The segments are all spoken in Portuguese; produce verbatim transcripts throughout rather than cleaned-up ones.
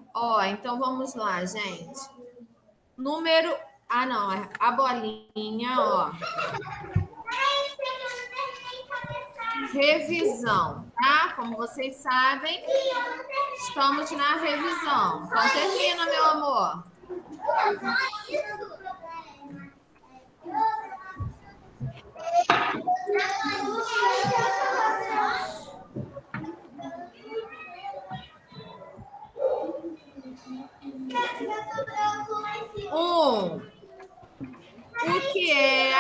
Ó, então vamos lá, gente. Número... Ah, não. é A bolinha, ó. Revisão, tá? Como vocês sabem, estamos na revisão. Então, termina, meu amor. Um, o que é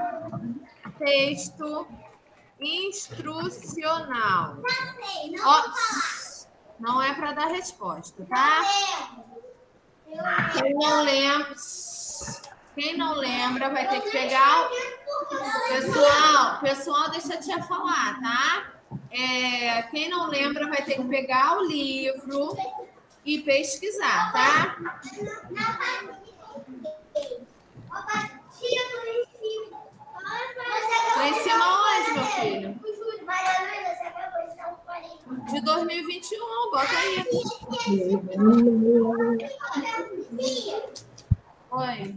texto instrucional? Ó, não é para dar resposta, tá? Quem não lembra, quem não lembra vai ter que pegar. Pessoal, pessoal, deixa a tia falar, tá? É, quem não lembra vai ter que pegar o livro e pesquisar, tá? Lá em cima onde, meu filho? De dois mil e vinte e um, bota aí. Oi.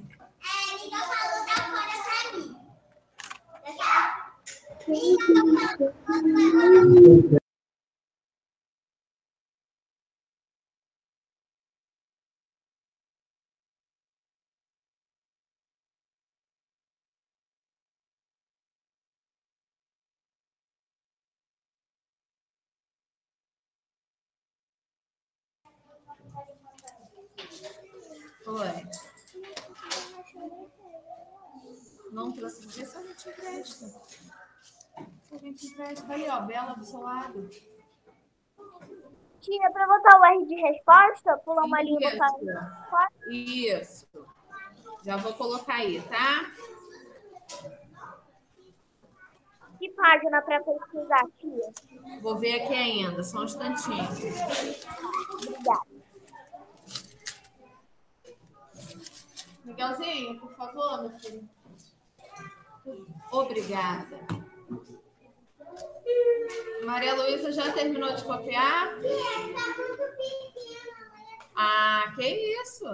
Oi. Não trouxe. Vê se a gente empresta. Se a gente empresta. Ali, ó, Bela do seu lado. Tia, para botar o R de resposta, pular uma linha e botar o R. Isso. Já vou colocar aí, tá? Que página para pesquisar, tia? Vou ver aqui ainda, só um instantinho. Obrigada. Miguelzinho, por favor, meu filho. Obrigada. Maria Luísa já terminou de copiar? Ah, que isso?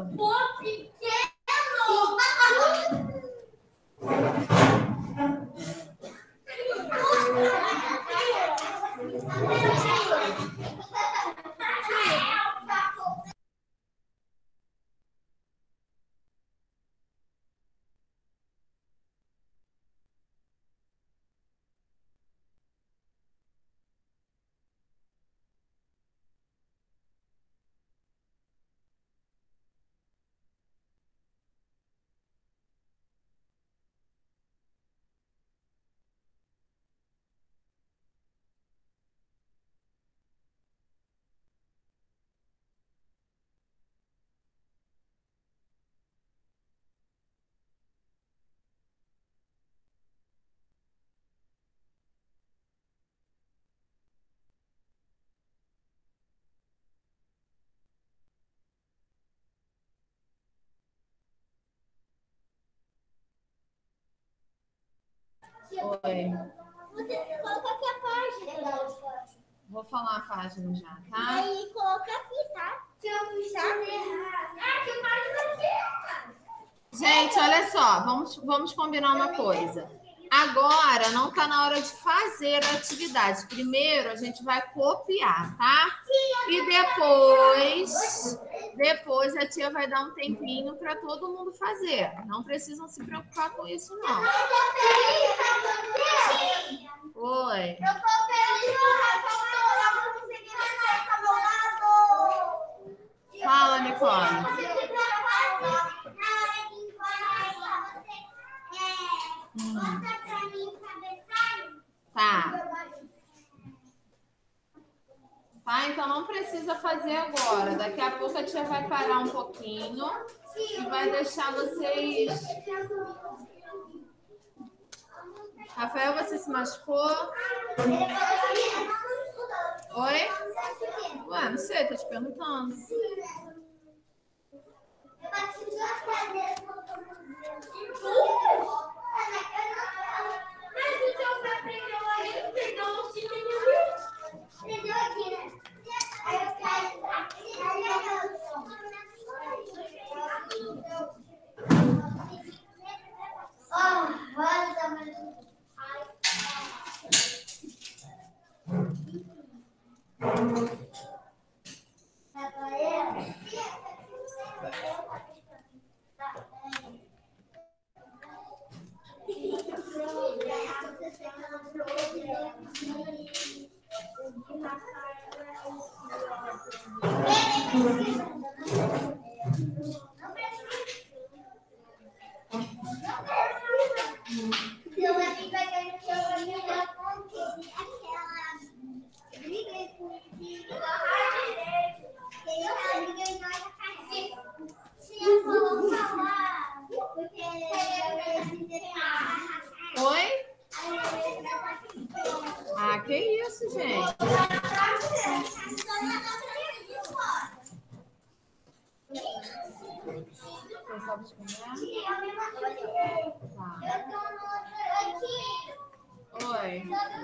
Oi. Você coloca aqui a página. Vou falar a página já, tá? Aí coloca aqui, tá? Se eu puxar, ah, que página aqui. Gente, olha só, vamos, vamos combinar uma coisa. Agora não está na hora de fazer a atividade. Primeiro a gente vai copiar, tá? E depois, depois a tia vai dar um tempinho para todo mundo fazer. Não precisam se preocupar com isso, não. Oi. Eu tô feliz, eu vou conseguir nessa lado. Fala, Nicole. Hum. Tá. Tá, então não precisa fazer agora. Daqui a pouco a tia vai parar um pouquinho e vai deixar vocês... Rafael, você se machucou? Oi? Ué, não sei, tô te perguntando. Oi? Ah, que isso, gente? Você sabe escrever? Tá. Oi.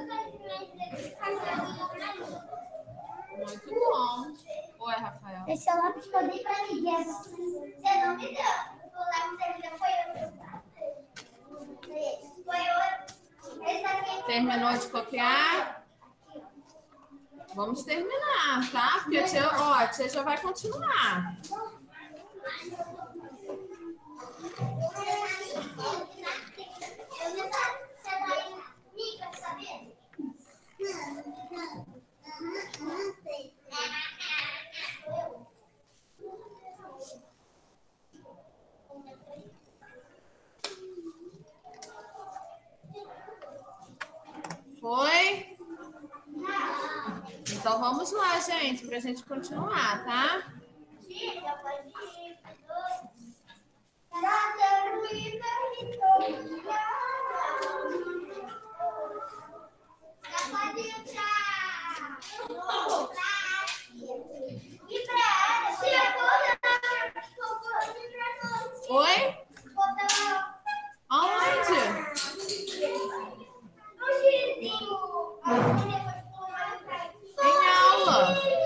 Muito bom. Oi, Rafael. Esse é o lápis que eu dei pra ninguém. Você não me deu. O lápis que você foi eu. Foi eu. Esse aqui. Terminou de copiar? Vamos terminar, tá? Porque a tia, ó, a tia já vai continuar. Foi? Então vamos lá, gente, pra gente continuar, tá? Oi? Aonde? Em aula.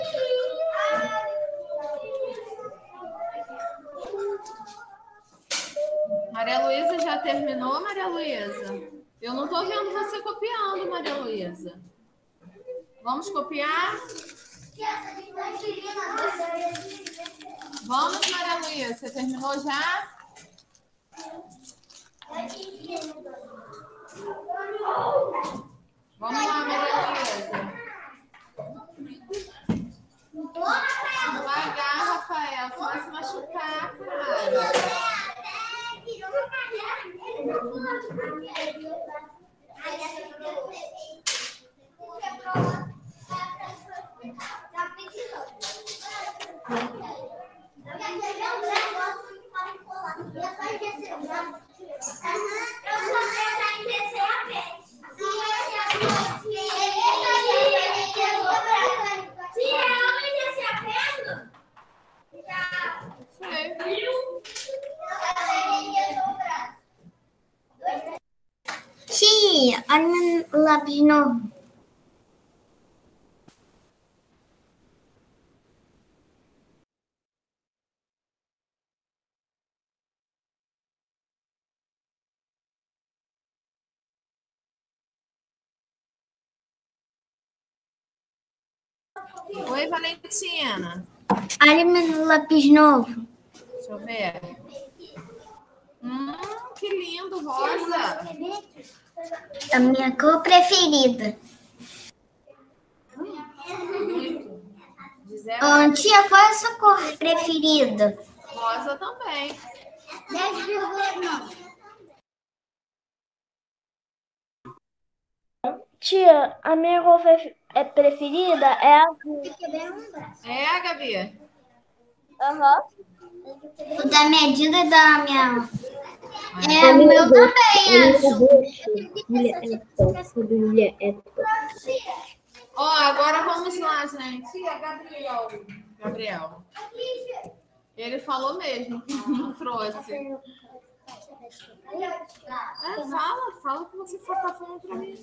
Maria Luísa já terminou, Maria Luísa? Eu não tô vendo você copiando, Maria Luísa. Vamos copiar? Vamos, Maria Luísa. Você terminou já? Vamos lá, Maria Luísa. Devagar, Rafael. Você vai se machucar, cara. Tia, olha meu lápis novo. Oi, Valentina. Olha meu lápis novo. Deixa eu ver. Hum, que lindo, rosa. A minha cor preferida. De zero Ô, tia, qual é a sua cor preferida? rosa também. dez vírgula nove. Tia, a minha cor fe- é preferida é azul. É, Gabi? Aham. O da medida da minha. É, A o minha meu rosto, também a é minha azul. rosto, Julia Apple, Julia Apple. Ó, agora vamos lá, gente. Tia, Gabriel. Gabriel. Ele falou mesmo que não trouxe. É, fala, fala que você tá falando pra mim.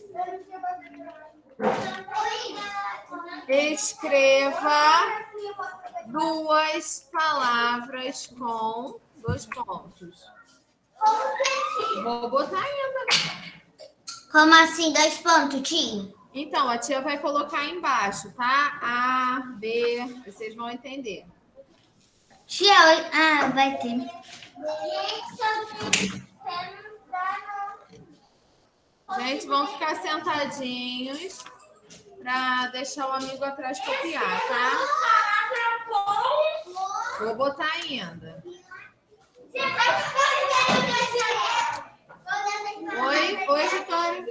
Escreva duas palavras com dois pontos. Vou botar ainda. Como assim, dois pontos, tia? Então, a tia vai colocar aí embaixo, tá? A, B, vocês vão entender. Tia, ah, vai ter. Gente, vão ficar sentadinhos para deixar o amigo atrás copiar, tá? Vou botar ainda. Oi, oi, Vitória.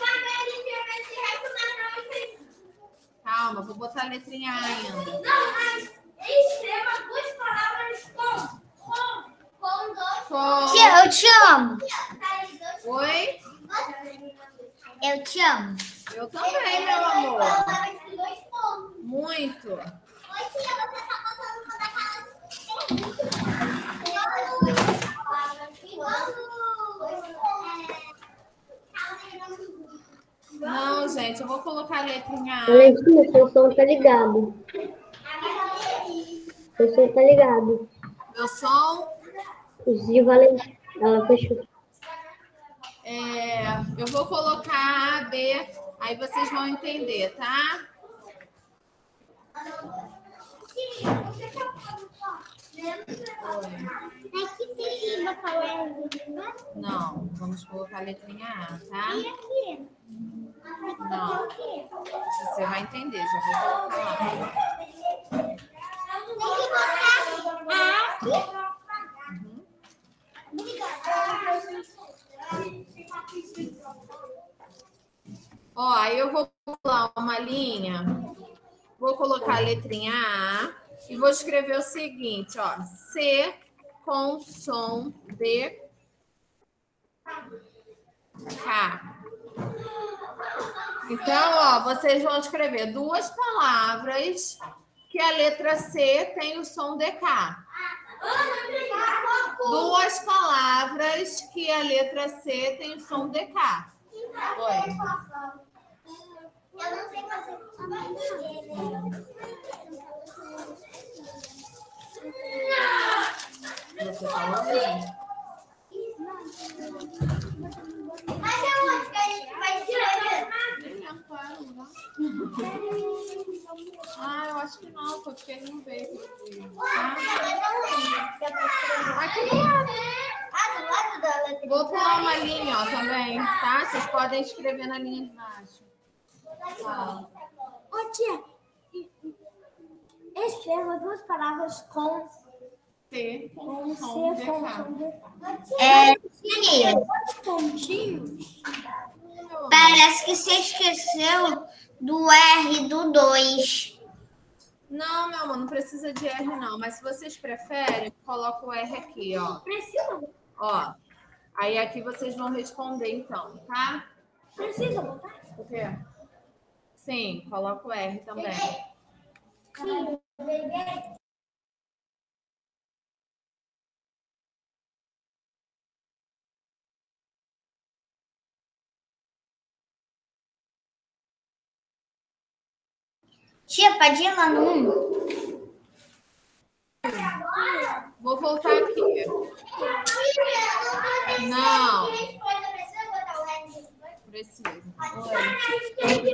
Calma, vou botar a letrinha A ainda. Não, mas escreva duas palavras com. Com. Com dois. Com... Tia, eu te amo. Oi? Eu te amo. Eu também, meu amor. Muito. Oi, tia, você tá passando quando a casa. Não, gente, eu vou colocar a letrinha A. Valentina, seu som tá ligado. Seu som tá ligado. Meu som. Os de Valentina. Ela fechou. É, eu vou colocar A, B, aí vocês vão entender, tá? É que tem uma palavra. Não, vamos colocar a letrinha A, tá? E aqui? Não, você vai entender, já vou colocar lá. Tem que botar a. Ó, aí eu vou pular uma linha, vou colocar a letrinha A e vou escrever o seguinte, ó, C com som de K. Então, ó, vocês vão escrever duas palavras que a letra C tem o som de K. Duas palavras que a letra C tem o som de K. Oi. Eu não sei fazer. Você falou bem. Mas é onde que a gente vai escrever? Ah, eu acho que não, porque ele não veio. Ah, Aqui do lado. do lado da letra. Vou pular uma linha, ó, também, tá? Vocês podem escrever na linha de baixo. Tá. Ô, tia, escreva duas palavras com C com C som de com K. som de. É, tia. Pontinhos? Parece que você esqueceu do R do dois. Não, meu amor, não precisa de R, não. Mas se vocês preferem, coloca o R aqui, ó. Precisa. Ó. Aí aqui vocês vão responder, então, tá? Precisa botar? O quê? Sim, coloca o R também. Sim. Tia, pode ir lá no um? Vou voltar aqui. Não. Precisa. Oi.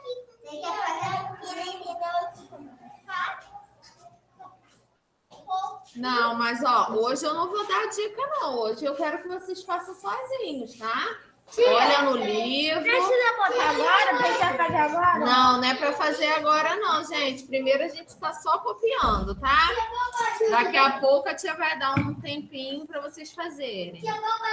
Não, mas ó, hoje eu não vou dar dica, não. Hoje eu quero que vocês façam sozinhos, tá? Olha no livro. Precisa botar agora? Precisa fazer agora? Não, não é para fazer agora, não, gente. Primeiro a gente está só copiando, tá? Daqui a pouco a tia vai dar um tempinho para vocês fazerem.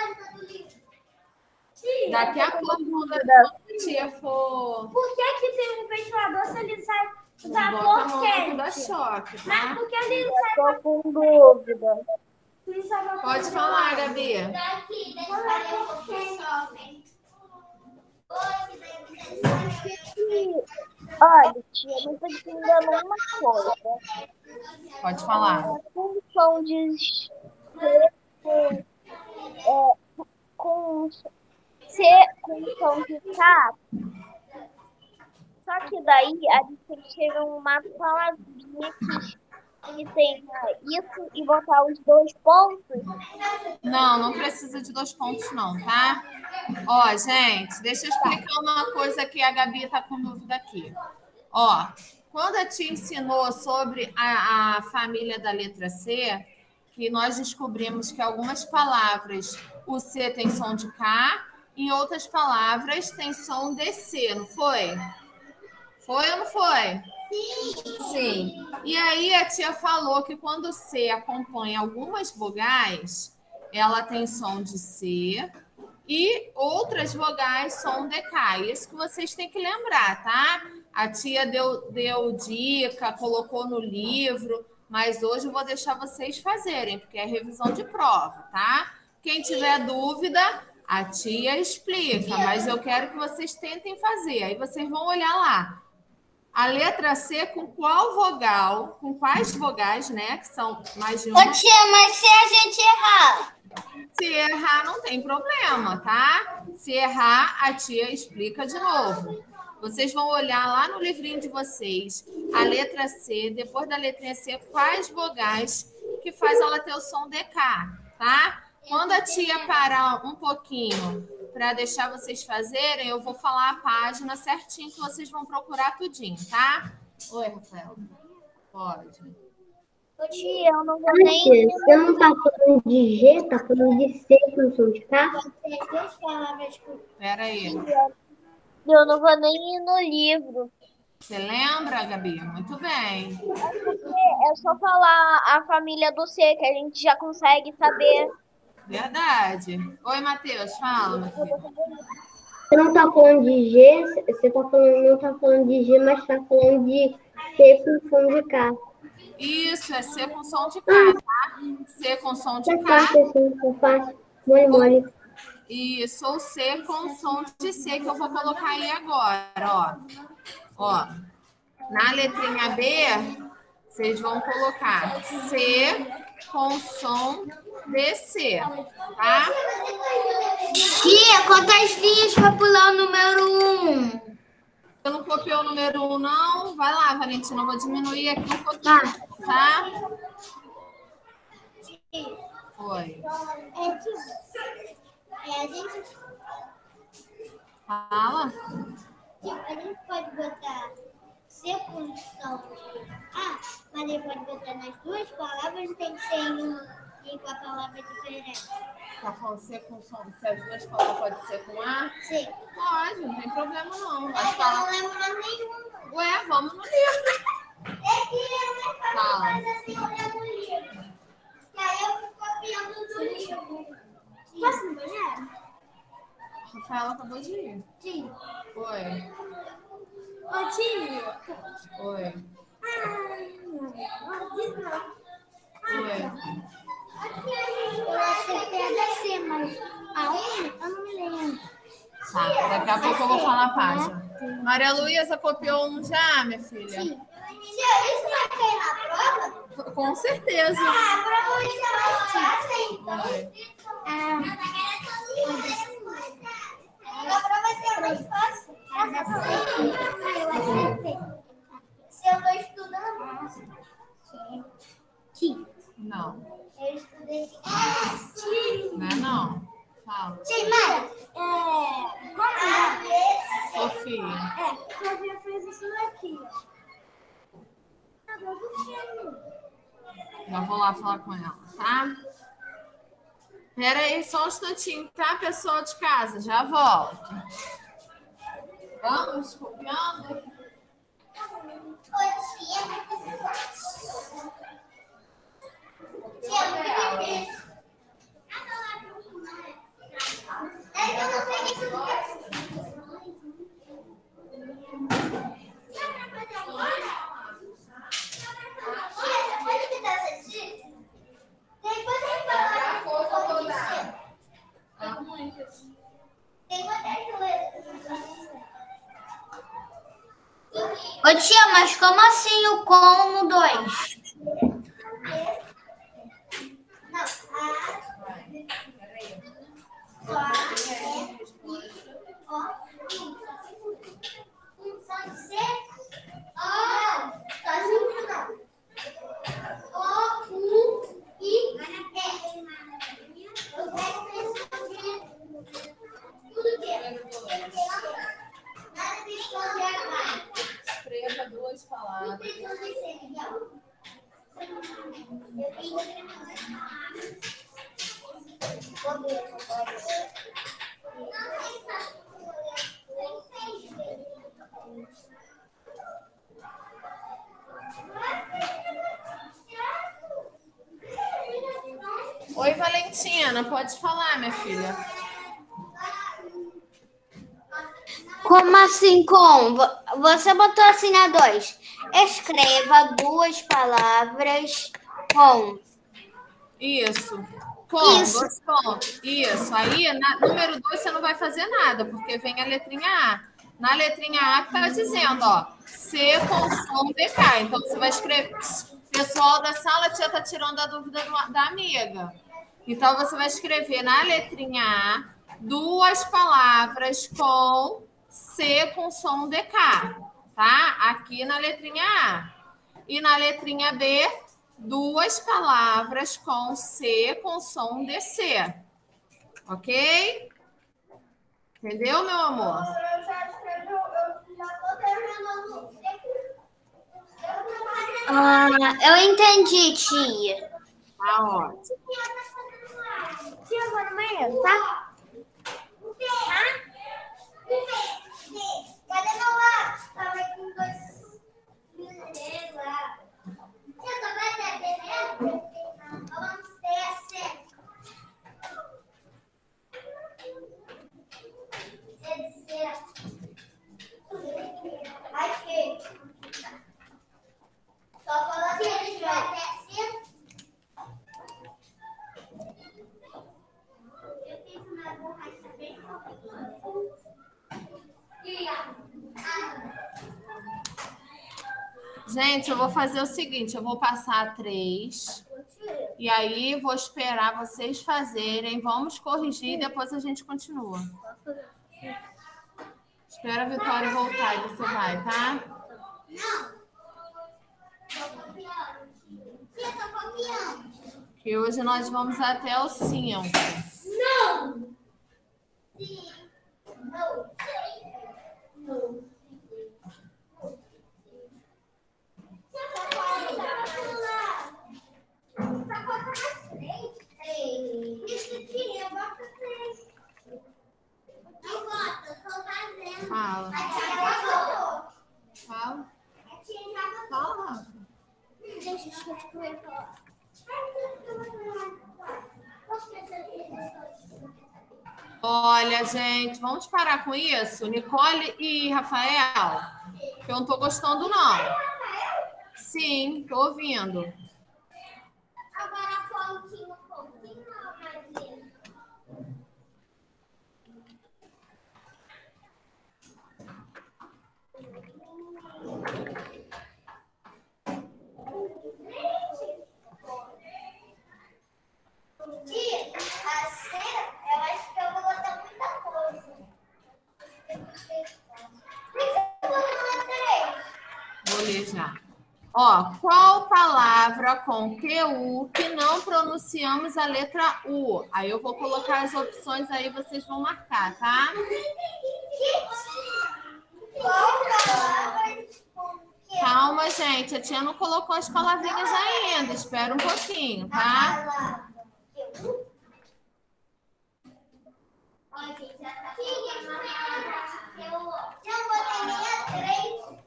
Daqui a pouco, quando a tia for. Por que que tem um ventilador se ele sai da Bota a cor mão quente? no dá choque, Mas tá? por que ele sai Tô com dúvida. Pode falar, Gabi. daqui? Deixa eu fazer um pouquinho shopping. Olha, tia, não tô entendendo uma coisa. Pode falar. A função de C com, é, com C com som de K. Só que daí a gente tem que chegar uma palavrinha que que tenha isso e botar os dois pontos? Não, não precisa de dois pontos, não, tá? Ó, gente, deixa eu explicar uma coisa que a Gabi está com dúvida aqui. Ó, quando a tia ensinou sobre a, a família da letra C, que nós descobrimos que algumas palavras o C tem som de K e outras palavras tem som de C, não foi? Foi ou não foi? Sim. Sim. E aí a tia falou que quando o C acompanha algumas vogais, ela tem som de C e outras vogais som de K. Isso que vocês têm que lembrar, tá? A tia deu, deu dica, colocou no livro, mas hoje eu vou deixar vocês fazerem, porque é revisão de prova, tá? Quem tiver dúvida, a tia explica, mas eu quero que vocês tentem fazer. Aí vocês vão olhar lá. A letra C com qual vogal, com quais vogais, né? Que são mais de uma. Ô tia, mas se a gente errar? Se errar, não tem problema, tá? Se errar, a tia explica de novo. Vocês vão olhar lá no livrinho de vocês a letra C, depois da letrinha C, quais vogais que faz ela ter o som D K, tá? Quando a tia parar um pouquinho para deixar vocês fazerem, eu vou falar a página certinho que vocês vão procurar tudinho, tá? Oi, Rafael. Pode. Ô tia, eu não vou Ah, nem... tia, você não tá falando de G, tá falando de C com som de K? Espera aí. Eu não vou nem ir no livro. Você lembra, Gabi? Muito bem. É só falar a família do C, que a gente já consegue saber. Verdade. Oi, Matheus, fala, meu filho. Você não tá falando de G, você tá falando, não tá falando de G, mas tá falando de C com som de K. Isso, é C com som de K, tá? C com som de É K. fácil assim, é fácil. Mole, mole. Isso, ou C com som de C, que eu vou colocar aí agora, ó. Ó, na letrinha B, vocês vão colocar C com som de C, tá? Tia, quantas linhas para pular o número um? Você não copiou o número um, não? Vai lá, Valentina, eu vou diminuir aqui um pouquinho, tá? Oi. É, a gente, Fala. a gente pode botar C com som A, mas ele pode botar nas duas palavras, tem que ser em, um, em uma palavra diferente. Tá falando C com som, se as duas palavras pode ser com A? Sim. Pode, não tem problema não. É As que eu não palavras... lembro mais nenhuma. Ué, vamos no livro. É que eu não Fala. faço assim, olhando no livro. E aí eu fico copiando do livro. Posso no banheiro? Rafaela acabou de ir. Sim. Oi. Ô, tia. Oi. Ah, não diz não. Oi. Eu acertei a C, mas a um eu não me lembro. Tá, daqui a pouco eu vou falar a página. Maria Luísa copiou um já, minha filha? Sim. Tia, isso vai cair na prova? Com certeza. Ah, provavelmente ela vai ser, então. Oi. Ah, a prova vai ser mais fácil. Ah, eu acertei. Se eu estou estudando. Sim. Não, Eu estudei. não é não. Fala. Sim, mãe. É. Como é? Sofia. É, Sofia fez isso aqui, ó. Tá dando. Já vou lá falar com ela, tá? Pera aí, só um instantinho, tá, pessoal de casa? Já volto. Vamos copiando? Oi, tia. Tia, muito difícil. É, eu não sei o que isso é. Dá pra fazer agora? Tia, você pode me dar essa dica? Depois eu falar que pode ser. Tem quantas letras? Ô tia, mas como assim o como dois? Não, a... Só a... É... Ó... Um só de C? Ó... Só junto não. palavras. Oi, Valentina, pode falar, minha filha. Como assim com? Vo- Você botou assim na dois. Escreva duas palavras com. Isso. Com, Isso. dois pontos. Isso. Aí, na, número dois, você não vai fazer nada, porque vem a letrinha A. Na letrinha A que tá dizendo, ó, C com som D K. Então, você vai escrever. Pessoal da sala, a tia tá tirando a dúvida do- da amiga. Então, você vai escrever na letrinha A duas palavras com C com som D K, tá? Aqui na letrinha A. E na letrinha B, duas palavras com C com som D C. Ok? Entendeu, meu amor? Eu já escrevi, eu já tô terminando. Ah, eu entendi, tia. Tá ótimo. Tia, eu vou no banheiro, tá? Cadê meu lá? Tava com dois mineiros lá. Tia, tu vai ter mesmo? Vamos descer. Descer. Aqui. Só coloca que a gente vai descer. Eu fiz uma borracha bem fofinha. Gente, eu vou fazer o seguinte, eu vou passar três. E aí, vou esperar vocês fazerem. Vamos corrigir e depois a gente continua. Espera a Vitória voltar e você vai, tá? Não. Tô copiando. Tia, tô copiando. Que hoje nós vamos até o cinco. Não. Sim. Não. Não. Fala. Fala. Fala. Deixa eu ver falar. Olha, gente, vamos parar com isso? Nicole e Rafael? Que eu não tô gostando, não. Sim, tô ouvindo. Agora pontinho, pontinho, Maria. Tia, a cera, eu acho que eu vou botar muita coisa. Por que você botou três? Vou ler já. Ó, qual palavra com Q U que não pronunciamos a letra U? Aí eu vou colocar as opções aí, vocês vão marcar, tá? Calma, gente. A tia não colocou as palavrinhas ainda. Espera um pouquinho, tá? Eu botei minha três.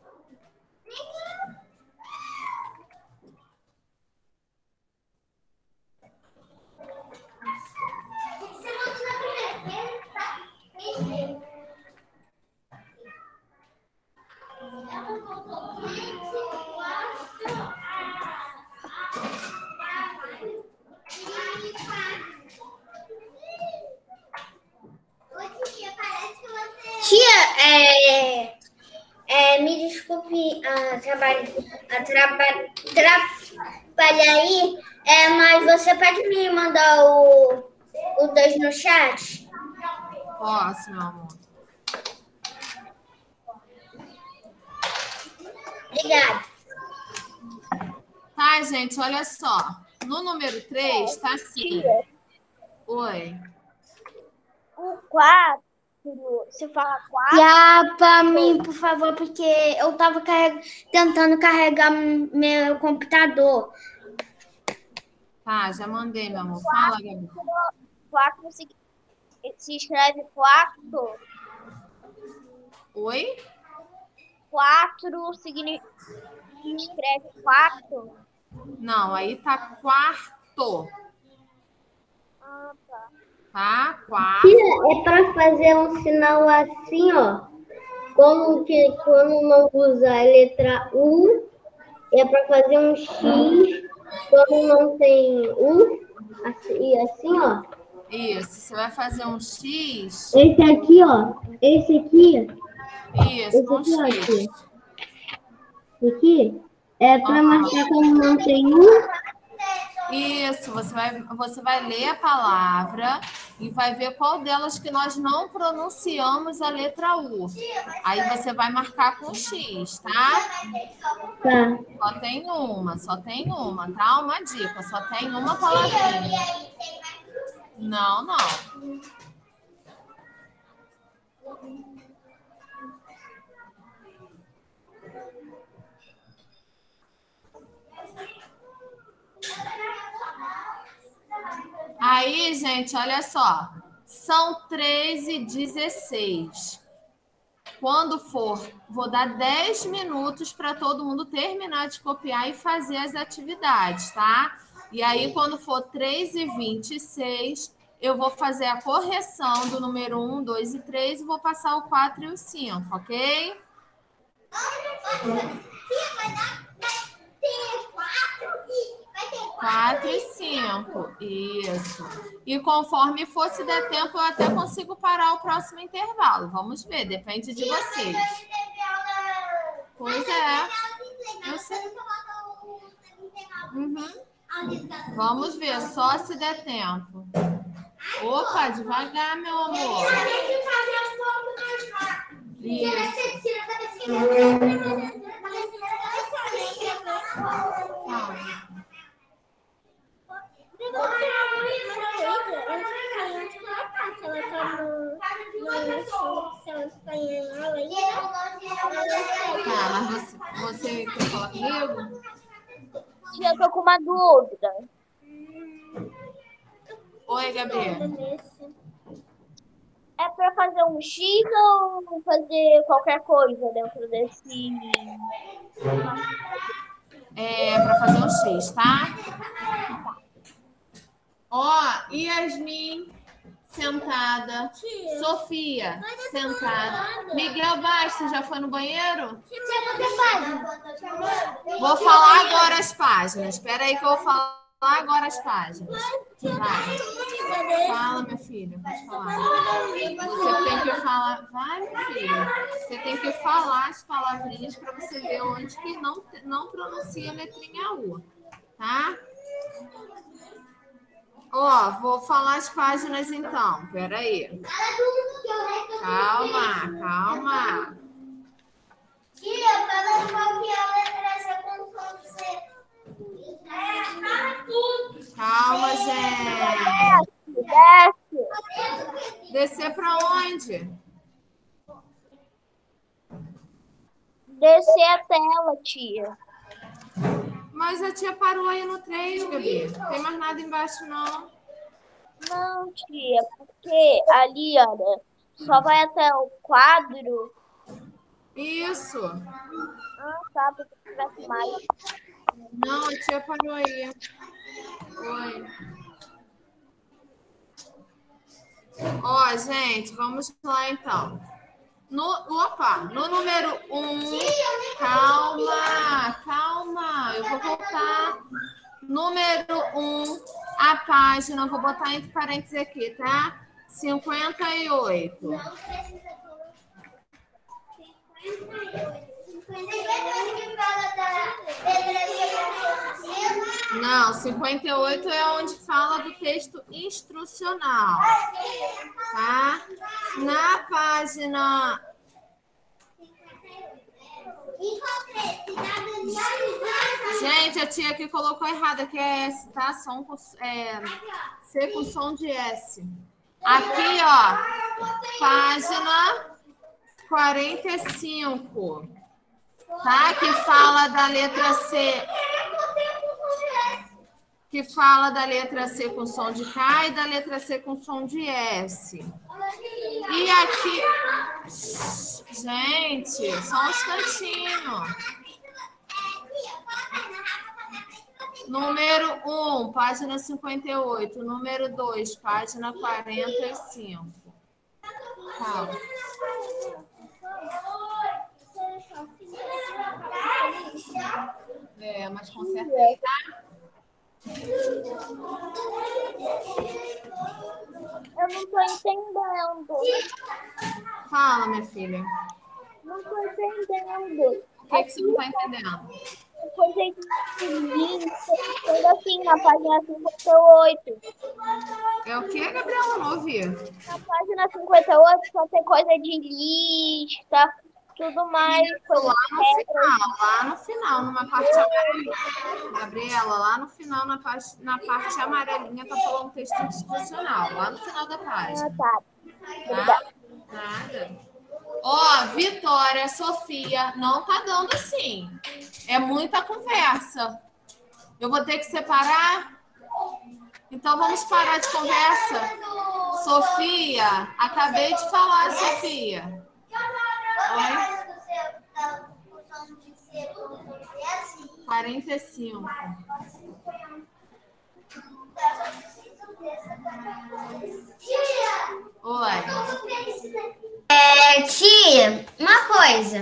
Você botou na primeira vez, tá? Tia, é, é, me desculpe a trabalhar a traba, trabalhar aí, é, mas você pode me mandar o, o dois no chat? Posso, meu amor. Obrigada. Tá, gente, olha só. No número três, tá assim. Oi. O quatro Você fala quatro? Já para mim, por favor, porque eu tava carreg... tentando carregar meu computador. Tá, já mandei, meu amor. Fala, Gabi. Quatro se, se escreve quatro. Oi? Quatro significa. Se escreve quatro. Não, aí tá quarto. Ah, tá. Tá? Quarto. Tia, é para fazer um sinal assim, ó. Como que quando não usa a letra U, é para fazer um X. Quando não tem U, assim, assim, ó. Isso, você vai fazer um X. Esse aqui, ó. Esse aqui. Isso, Esse um aqui, ó, X. tia. Esse aqui é para Ah. marcar quando não tem U. Isso, você vai, você vai ler a palavra e vai ver qual delas que nós não pronunciamos a letra U. Aí você vai marcar com X, tá? Tá. Só tem uma, só tem uma, tá? Uma dica, só tem uma palavrinha. Não, não. Aí, gente, olha só. São treze e dezesseis. Quando for, vou dar dez minutos para todo mundo terminar de copiar e fazer as atividades, tá? E aí, quando for três e vinte e seis, eu vou fazer a correção do número um, dois e três e vou passar o quatro e o cinco, ok? quatro e cinco, isso. E conforme for, se der tempo, eu até consigo parar o próximo intervalo. Vamos ver, depende de vocês. Pois é. Eu sei. Uhum. Vamos ver, só se der tempo. Opa, devagar, meu amor. Isso. Calma. Tá, mas você, você quer falar comigo? Eu tô com uma dúvida. Oi, Gabi. É para fazer um X ou fazer qualquer coisa dentro desse. É para fazer um X, tá? Ó, Yasmin sentada. Sofia sentada. Miguel Bastos já foi no banheiro? Vou falar agora as páginas. Espera aí que eu vou falar agora as páginas. Vai. Fala, minha filha. Pode falar. Você tem que falar. Vai, minha filha. Você tem que falar as palavrinhas para você ver onde que não, não pronuncia a letrinha U. Tá? Ó, vou falar as páginas então. Pera aí. Calma, calma. Tia, fala qual que é a letra C com som de C. Calma, gente. Desce! Descer para onde? Descer a tela, tia. Mas a tia parou aí no três, Gabi. Não tem mais nada embaixo, não. Não, tia, porque ali, olha, só vai até o quadro. Isso. Ah, tá, porque se tivesse mais. Não, a tia parou aí. Oi. Ó, gente, vamos lá então. No, opa, no número um, calma, calma, eu vou voltar. Número um, a página, vou botar entre parênteses aqui, tá? cinquenta e oito. Não, cinquenta e oito é onde fala do texto instrucional, tá? Na página... Gente, a tia aqui colocou errado, aqui é S, tá? Som com, é, C com som de S. Aqui, ó, página quarenta e cinco, tá? Que fala da letra C. Que fala da letra C com som de K e da letra C com som de S. E aqui... Gente, só um instantinho. Número um, página cinquenta e oito. Número dois, página quarenta e cinco. Calma. É, mas conserta aí, tá? Eu não tô entendendo. Fala, minha filha. Não tô entendendo. O que, que você não tá entendendo? Coisa de link, coisa assim, na página cinquenta e oito. É o que, Gabriela? Não ouvi. Na página cinquenta e oito só tem coisa de lista, tudo mais. Coisa Lá de no regra. final, lá no final, numa parte amarelinha. Gabriela, lá no final, na parte, na parte amarelinha, tá falando texto institucional, lá no final da Ah, página. tá. Tá? Nada. Ó, Vitória, Sofia, não tá dando assim. É muita conversa. Eu vou ter que separar? Então vamos parar de conversa. Sofia, acabei de falar, Sofia. Oi? quarenta e cinco. Oi. É, tia, uma coisa.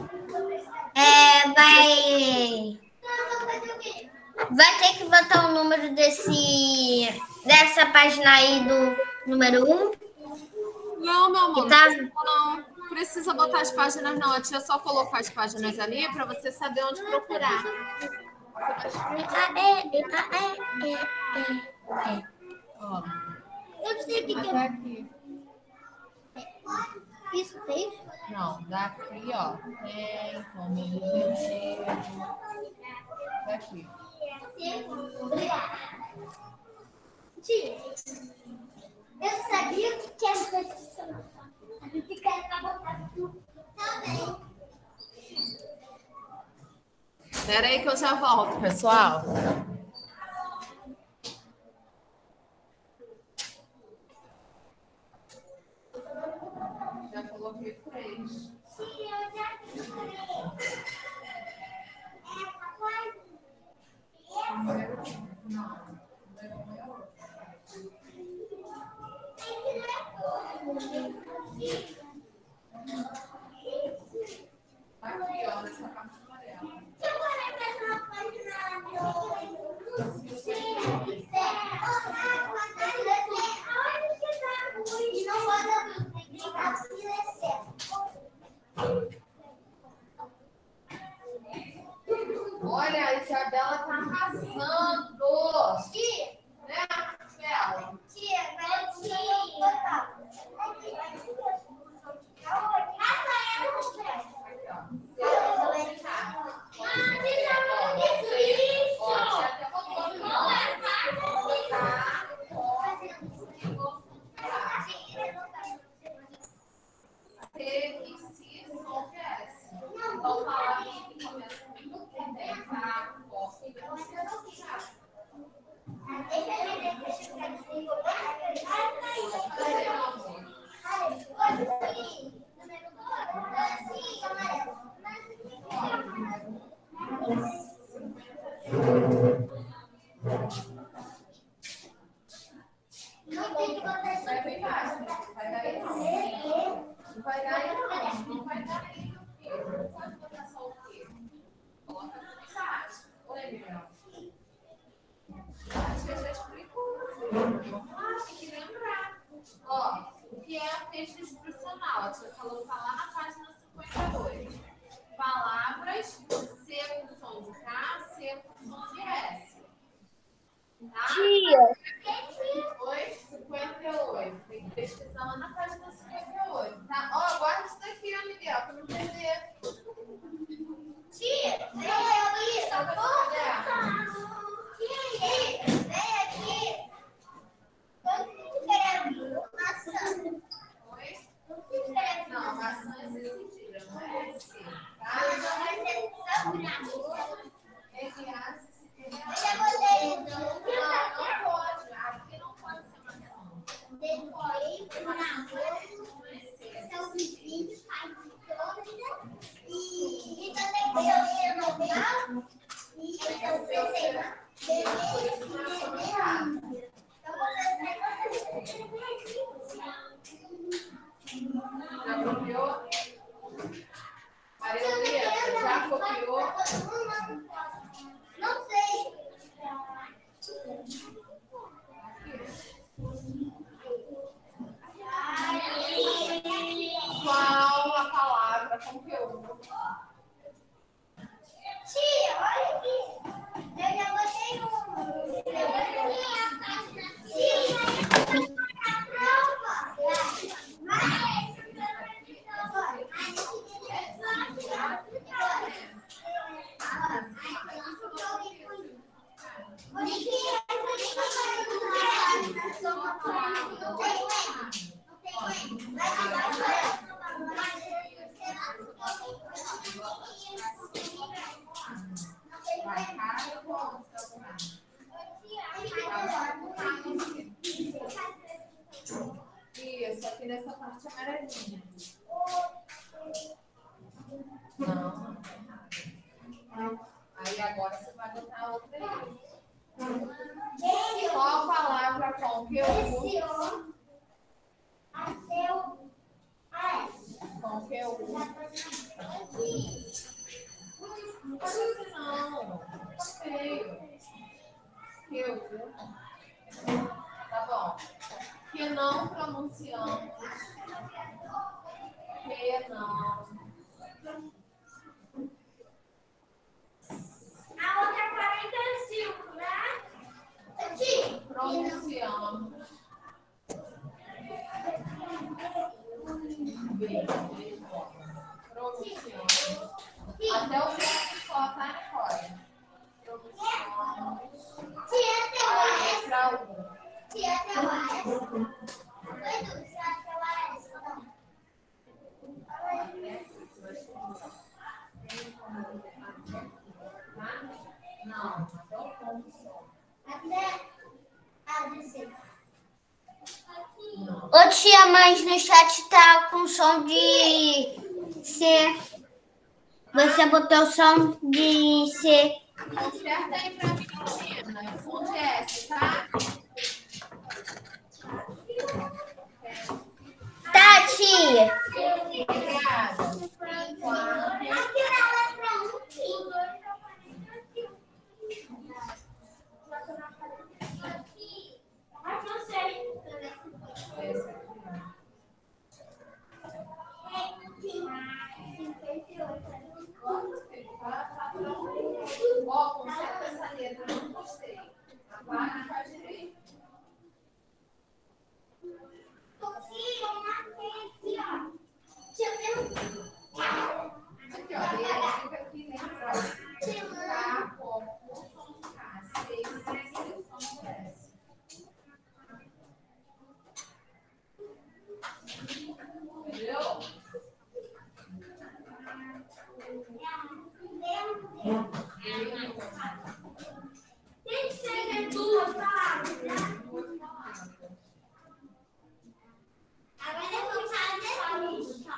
É, vai. Vai ter que botar o número desse, dessa página aí do número um? Não, meu amor, Que tá- não precisa botar as páginas, não. A tia só colocou as páginas ali para você saber onde procurar. Ah, é, ah, é, é, é. Ó, Eu sei o que, que até é aqui. isso, tem? Não, daqui, ó. Tem como objetivo. Daqui. Obrigada. Tia, eu sabia o que era posição. Sabia o que era pra botar tudo. Também. Espera aí que eu já volto, pessoal. Já coloquei três. Aqui, ó, nessa parte amarela. Olha, a Isabela tá arrasando. Né, Isabela? Tia, mas tia. Então, falar que começa com tem tá, posso e vai bem baixo, vai dar aí não. Não vai dar aí não, não vai dar aí, meu filho. Não pode botar só o quê? Coloca bem baixo. Oi, Miguel. Acho que eu já explicou. Ah, tem que lembrar. Ó, o que é o texto instrucional? A tia falou que tá lá na página cinquenta e dois. Palavras C com som de K, C com som de S. Tá? Tia, Oi, cinquenta e oito. Tem que pesquisar lá na página cinquenta e oito. Tá? Ó, guarda isso daqui, ó, Miguel, pra não perder. Tia, vem aqui, tá bom? Tia, vem aqui. Quando você quer vir, Já copiou? Maria Luísa, já copiou? Não sei. Qual a palavra com que eu uso? Tia, olha aqui. Eu já botei um. Eu botei a página. Tia, a prova. Mas. Isso, aqui nessa parte amarelinha. Não. Aí agora você vai botar a outra aí. Qual palavra com que eu uso? Com que eu uso? Não pode assim não. Tá feio. Que eu uso. Tá bom. Que não pronunciamos. Que não. A outra é quarenta e cinco, né? Tia. Pronunciamos. Bem, pronunciamos. Até o ponto só tá fora. Pronunciamos. Tia, até o A A S. letra U. Tia, até o A S. Oi, Dulce, até o A S. Não, até o ponto só. Até a descer. Ô tia, mas no chat tá com som de C. Você botou o som de C. Conserta aí pra mim, Tina. Som de S, tá? Tá, tia. Obrigada. Ó, conserta essa letra, não gostei. Apaga e faz direito. Aqui, ó, fica aqui dentro. Tá, corpo, K, seis, seleção do S. Entendeu? Tem que ser duas palavras, né? Agora eu vou fazer isso.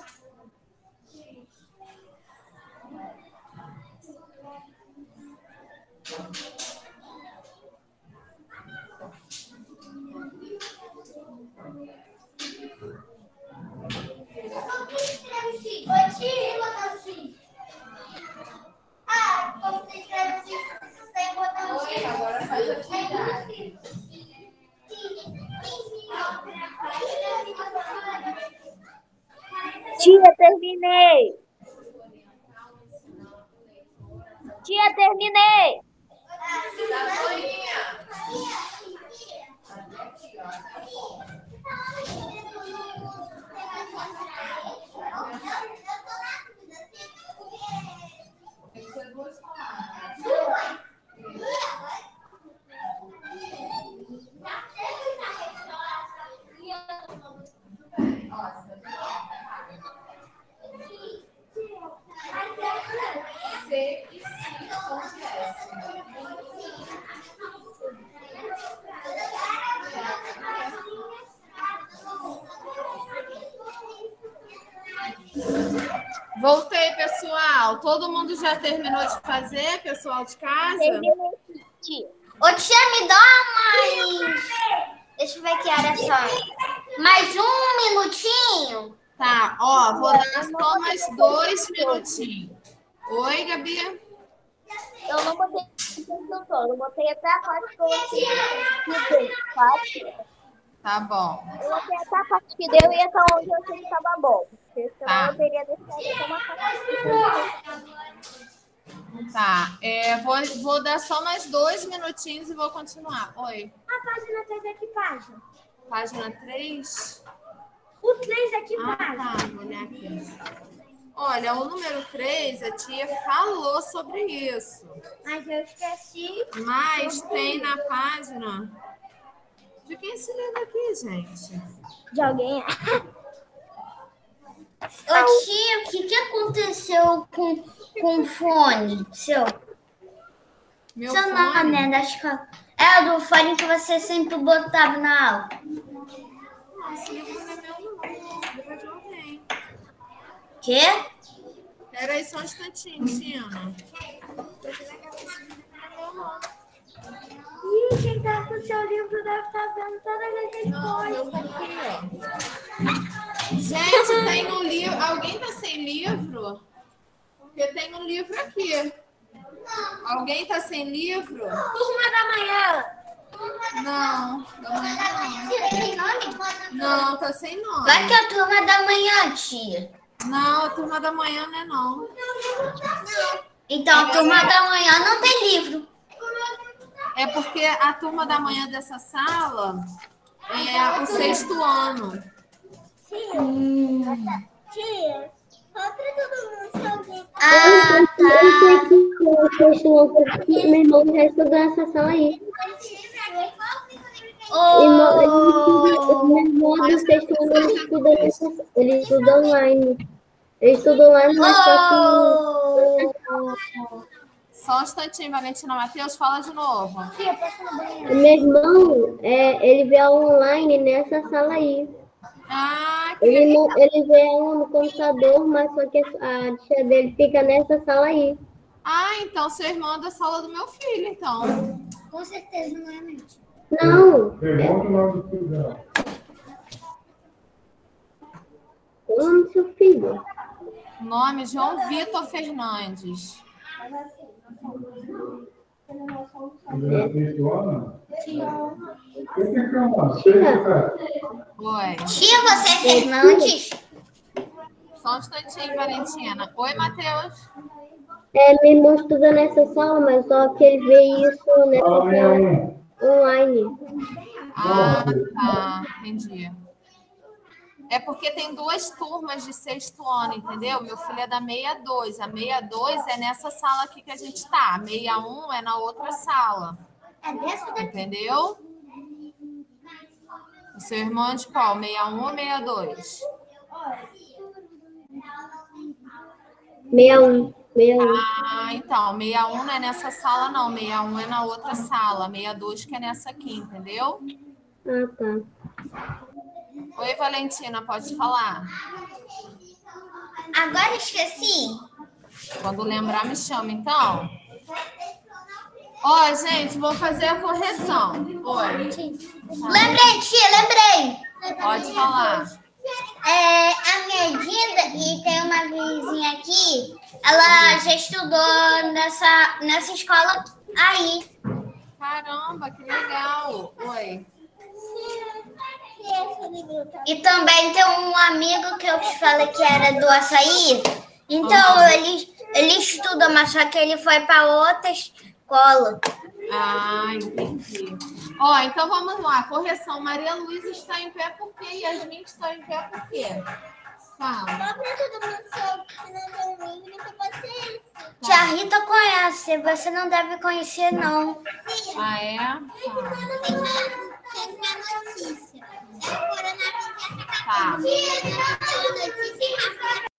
Como que escreve X? Oi, tia, botar X. Ah, como você escreve X, você tem que botar o Oi, X. agora faz atividade. Tia, terminei. Tia, terminei. Da Zoinha. Até aqui, ó. Até o ponto. Tem que ser duas palavras. Ó, você C e C são de S. Voltei, pessoal. Todo mundo já terminou de fazer, pessoal de casa? Terminei. tia. Ô, tia, me dá mais... Deixa eu ver que hora só. Mais um minutinho? Tá, ó, vou dar só mais dois minutinhos. Oi, Gabi? Eu não botei instrutor, eu botei até a parte que eu deu, tá? Tá bom. Eu botei até a parte que deu e até onde eu achei que estava bom. Porque senão Tá. eu teria deixado até uma parte que Tá, é, vou, vou dar só mais dois minutinhos e vou continuar. Oi. A página três é que página? Página três? O três é que Ah, página? tá, vou olhar aqui. Olha, o número três, a tia falou sobre isso. Mas eu esqueci. Mas tem na página... De quem se livro aqui, gente? de alguém. Ô, tia, o que, que aconteceu com, com o fone seu? Meu Seu nome, fone? né, da escola. É o do fone que você sempre botava na aula. Esse livro não é meu, não. Esse livro é de alguém. Quê? Pera aí só um instantinho, Tina. Ih, quem tá com o seu livro deve estar vendo todas as Não, respostas. eu tô aqui, ó. Gente, tem um livro. Alguém tá sem livro? Porque tem um livro aqui. Alguém tá sem livro? Turma da manhã. Não, da manhã Tem nome? não. Não, tá sem nome. Vai que é a turma da manhã, tia. Não, a turma da manhã não é não. Então, a turma da manhã não tem livro. É porque a turma da manhã dessa sala é o sexto ano. Hum. Tia, fala pra todo mundo se alguém... Ah, tá. Meu irmão já estudou nessa sala aí. Ô, Meu irmão do sexto ano ele estuda, nessa, ele estuda online. Ele estuda online, mas só ô. Só um instantinho, Valentina. Matheus, fala de novo. Tia, passa no banheiro. que meu irmão, é, ele vê aula online nessa sala aí. Ah, que Ele, legal. não, ele vê aula no computador, mas só que a tia dele fica nessa sala aí. Ah, então seu irmão é da sala do meu filho, então. Com certeza não é mente. Não, Pergunta o nome do filho dela. o nome do seu filho. Nome João Vitor Fernandes. Ele é sexto ano? Quem que é calma? Tia. Oi. Tia, você é Fernandes? Só um instantinho, Valentina. Oi, Matheus. É, meu irmão estuda nessa sala, mas só que ele vê isso nessa Fala sala nenhum. online. Ah, tá. Entendi. É porque tem duas turmas de sexto ano, entendeu? Meu filho é da sessenta e dois. A sessenta e dois é nessa sala aqui que a gente tá. A sessenta e um é na outra sala. É dessa daqui. Entendeu? O seu irmão é de qual? sessenta e um ou sessenta e dois? sessenta e um. sessenta e um. Ah, então, sessenta e um não é nessa sala, não. sessenta e um é na outra sala. sessenta e dois que é nessa aqui, entendeu? Ah, tá. Oi, Valentina, pode falar? Agora esqueci. Quando lembrar, me chama, então. Ó, gente, vou fazer a correção. Oi. Lembrei, tia, lembrei. Pode falar. É, a minha Dinda, e tem uma vizinha aqui, ela já estudou nessa, nessa escola aí. Caramba, que legal. Oi. E também tem um amigo que eu te falei que era do Açaí. Então, ele, ele estuda, mas só que ele foi para outra escola. Ah, entendi. Ó, então vamos lá. Correção. Maria Luísa está em pé por quê? Yasmin está em pé por quê? Fala. Fala pra todo mundo se não tem um livro, não tem paciência. Tia Rita conhece, você não deve conhecer, não. Ah, é? Tá. Tem que dar notícia. É o coronavírus. Tá. Notícia.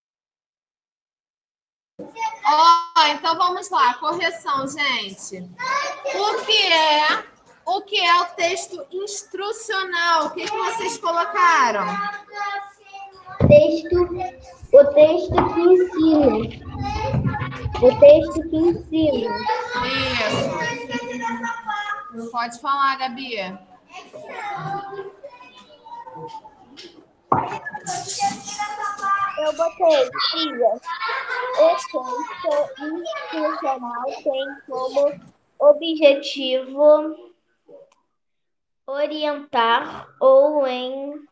Ó, então vamos lá. Correção, gente. O que é, o que é o texto instrucional? O que, que vocês colocaram? Texto, o texto que ensina. O texto que ensina. Isso. Pode falar, Gabi. Eu botei, tia. O texto institucional tem como objetivo orientar ou ensinar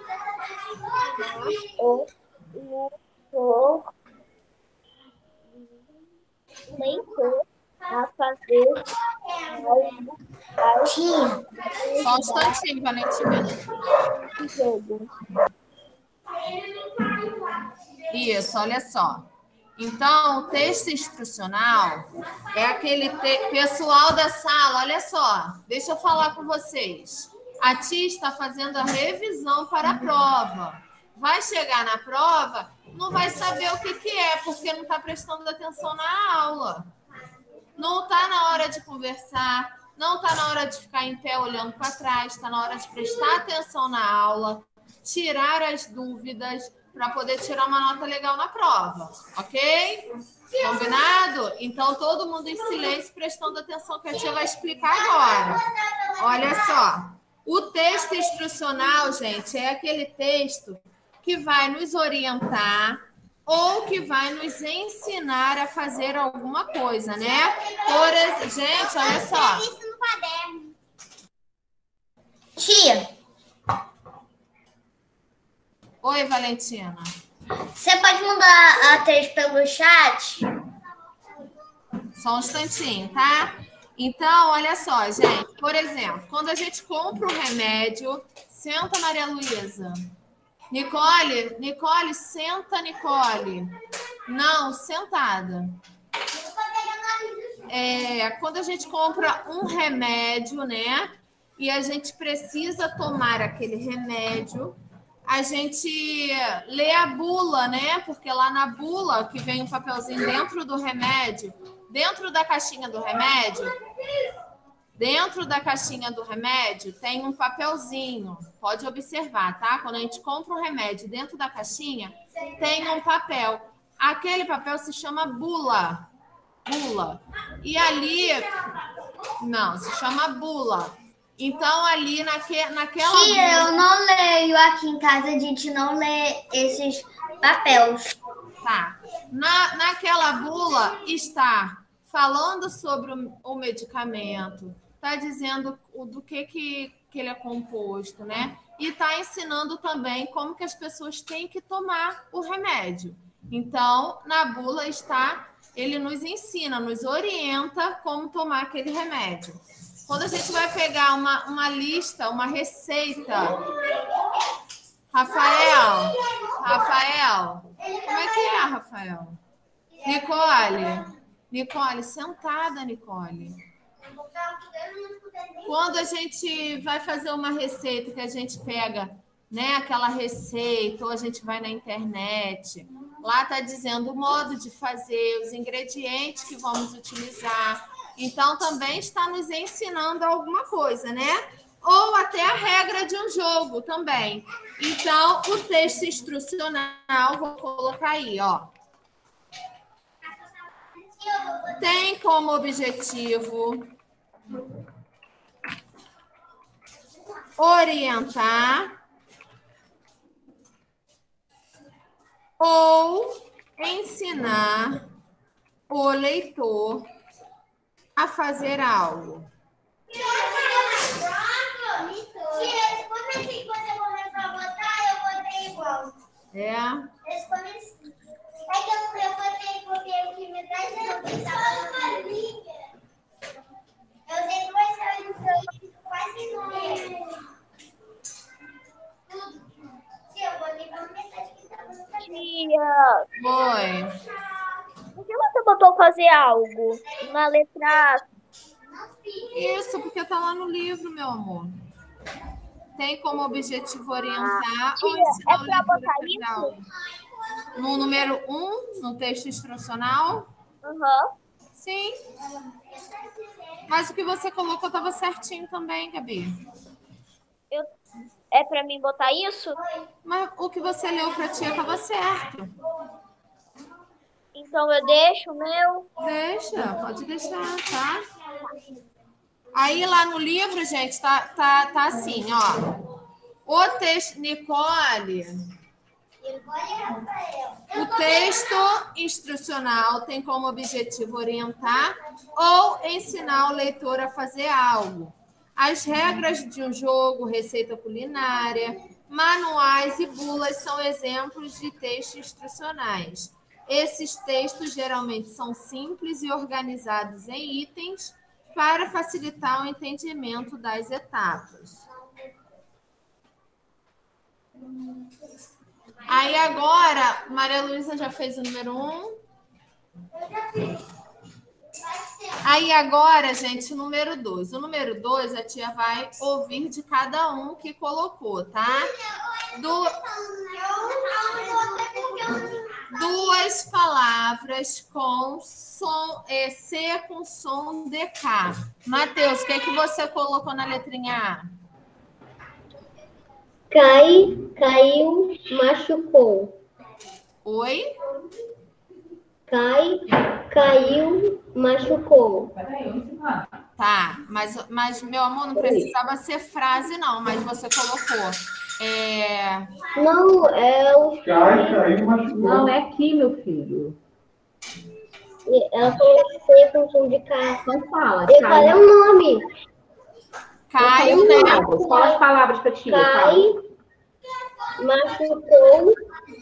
o leitor, leitor a fazer algo Tia, Só um instantinho, Valentina. do jogo. Isso, olha só. Então, o texto instrucional é aquele te... pessoal da sala, olha só, deixa eu falar com vocês. A tia está fazendo a revisão para a prova. Vai chegar na prova, não vai saber o que, que é, porque não está prestando atenção na aula. Não está na hora de conversar, não está na hora de ficar em pé olhando para trás, está na hora de prestar atenção na aula, tirar as dúvidas, para poder tirar uma nota legal na prova, ok? Combinado? Então, todo mundo em silêncio, prestando atenção que a tia vai explicar agora. Olha só, o texto instrucional, gente, é aquele texto que vai nos orientar ou que vai nos ensinar a fazer alguma coisa, né? Por exemplo, gente, olha só. Isso no caderno. tia, Oi, Valentina. você pode mandar a três pelo chat? Só um instantinho, tá? Então, olha só, gente. Por exemplo, quando a gente compra um remédio... Senta, Maria Luísa. Nicole, Nicole, senta, Nicole. Não, sentada. É, quando a gente compra um remédio, né? E a gente precisa tomar aquele remédio... A gente lê a bula, né? Porque lá na bula, que vem um papelzinho dentro do remédio, dentro da caixinha do remédio, dentro da caixinha do remédio tem um papelzinho. Pode observar, tá? Quando a gente compra um remédio dentro da caixinha, tem um papel. Aquele papel se chama bula. Bula. E ali... Não, se chama bula. Então, ali naque, naquela... Tia, eu não leio aqui em casa, a gente não lê esses papéis. Tá. Na, naquela bula está falando sobre o, o medicamento, está dizendo o, do que, que, que ele é composto, né? E está ensinando também como que as pessoas têm que tomar o remédio. Então, na bula está, ele nos ensina, nos orienta como tomar aquele remédio. Quando a gente vai pegar uma, uma lista, uma receita... Rafael, Rafael, como é que é, Rafael? Nicole, Nicole, sentada, Nicole. Quando a gente vai fazer uma receita que a gente pega, né, aquela receita, ou a gente vai na internet, lá está dizendo o modo de fazer, os ingredientes que vamos utilizar. Então, também está nos ensinando alguma coisa, né? Ou até a regra de um jogo também. Então, o texto instrucional, vou colocar aí, ó. Tem como objetivo orientar ou ensinar o leitor a fazer algo. Tia, como assim que você morreu pra votar, eu votei igual. É? Responde assim. É que eu, eu votei porque o que me traz é o que estava no livro. Eu sei que vai sair do seu quase não. Tudo. Tia, eu votei pra metade que estava no caderno. Tia, Foi. por que você botou fazer algo na letra? Isso, porque tá lá no livro, meu amor. Tem como objetivo orientar Tia, ou ensinar é o pra leitor botar a fazer isso? algo. No número um, no texto instrucional? Aham. Sim. Mas o que você colocou estava certinho também, Gabi. Eu, é pra mim botar isso? Mas o que você leu para a tia estava certo. Então eu deixo o meu. Deixa, pode deixar, tá? Aí lá no livro, gente, tá, tá, tá assim, ó. O texto, Nicole, o texto instrucional tem como objetivo orientar ou ensinar o leitor a fazer algo. As regras de um jogo, receita culinária, manuais e bulas são exemplos de textos instrucionais. Esses textos geralmente são simples e organizados em itens para facilitar o entendimento das etapas. Aí agora, Maria Luísa já fez o número um. Aí agora, gente, o número dois. O número dois, a tia vai ouvir de cada um que colocou, tá? Do... Duas palavras com som, é, C com som de K. Matheus, o que é que você colocou na letrinha A? Cai, caiu, machucou. Oi? Cai, caiu, machucou. Tá, mas, mas, meu amor, não precisava ser frase, não, mas você colocou. É... Não, é o... Cai, caiu, machucou. Não, é aqui, meu filho. Ela falou C com som de K. Então fala. Eu falei o nome. Caio, né? Fala as palavras pra tia. Cai, machucou.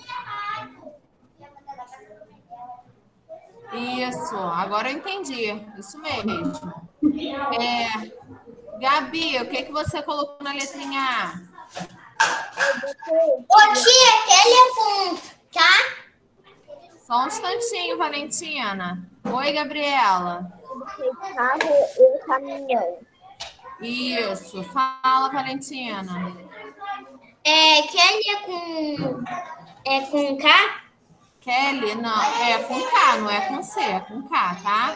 Isso, agora eu entendi. Isso mesmo. É... Gabi, o que, que você colocou na letrinha A? Ô, tia, telefone, tá? Só um instantinho, Valentina. Oi, Gabriela. Carro e caminhão. Isso. Fala, Valentina. É, Kelly é com, é com K? Kelly, não. É com K, não é com C. É com K, tá?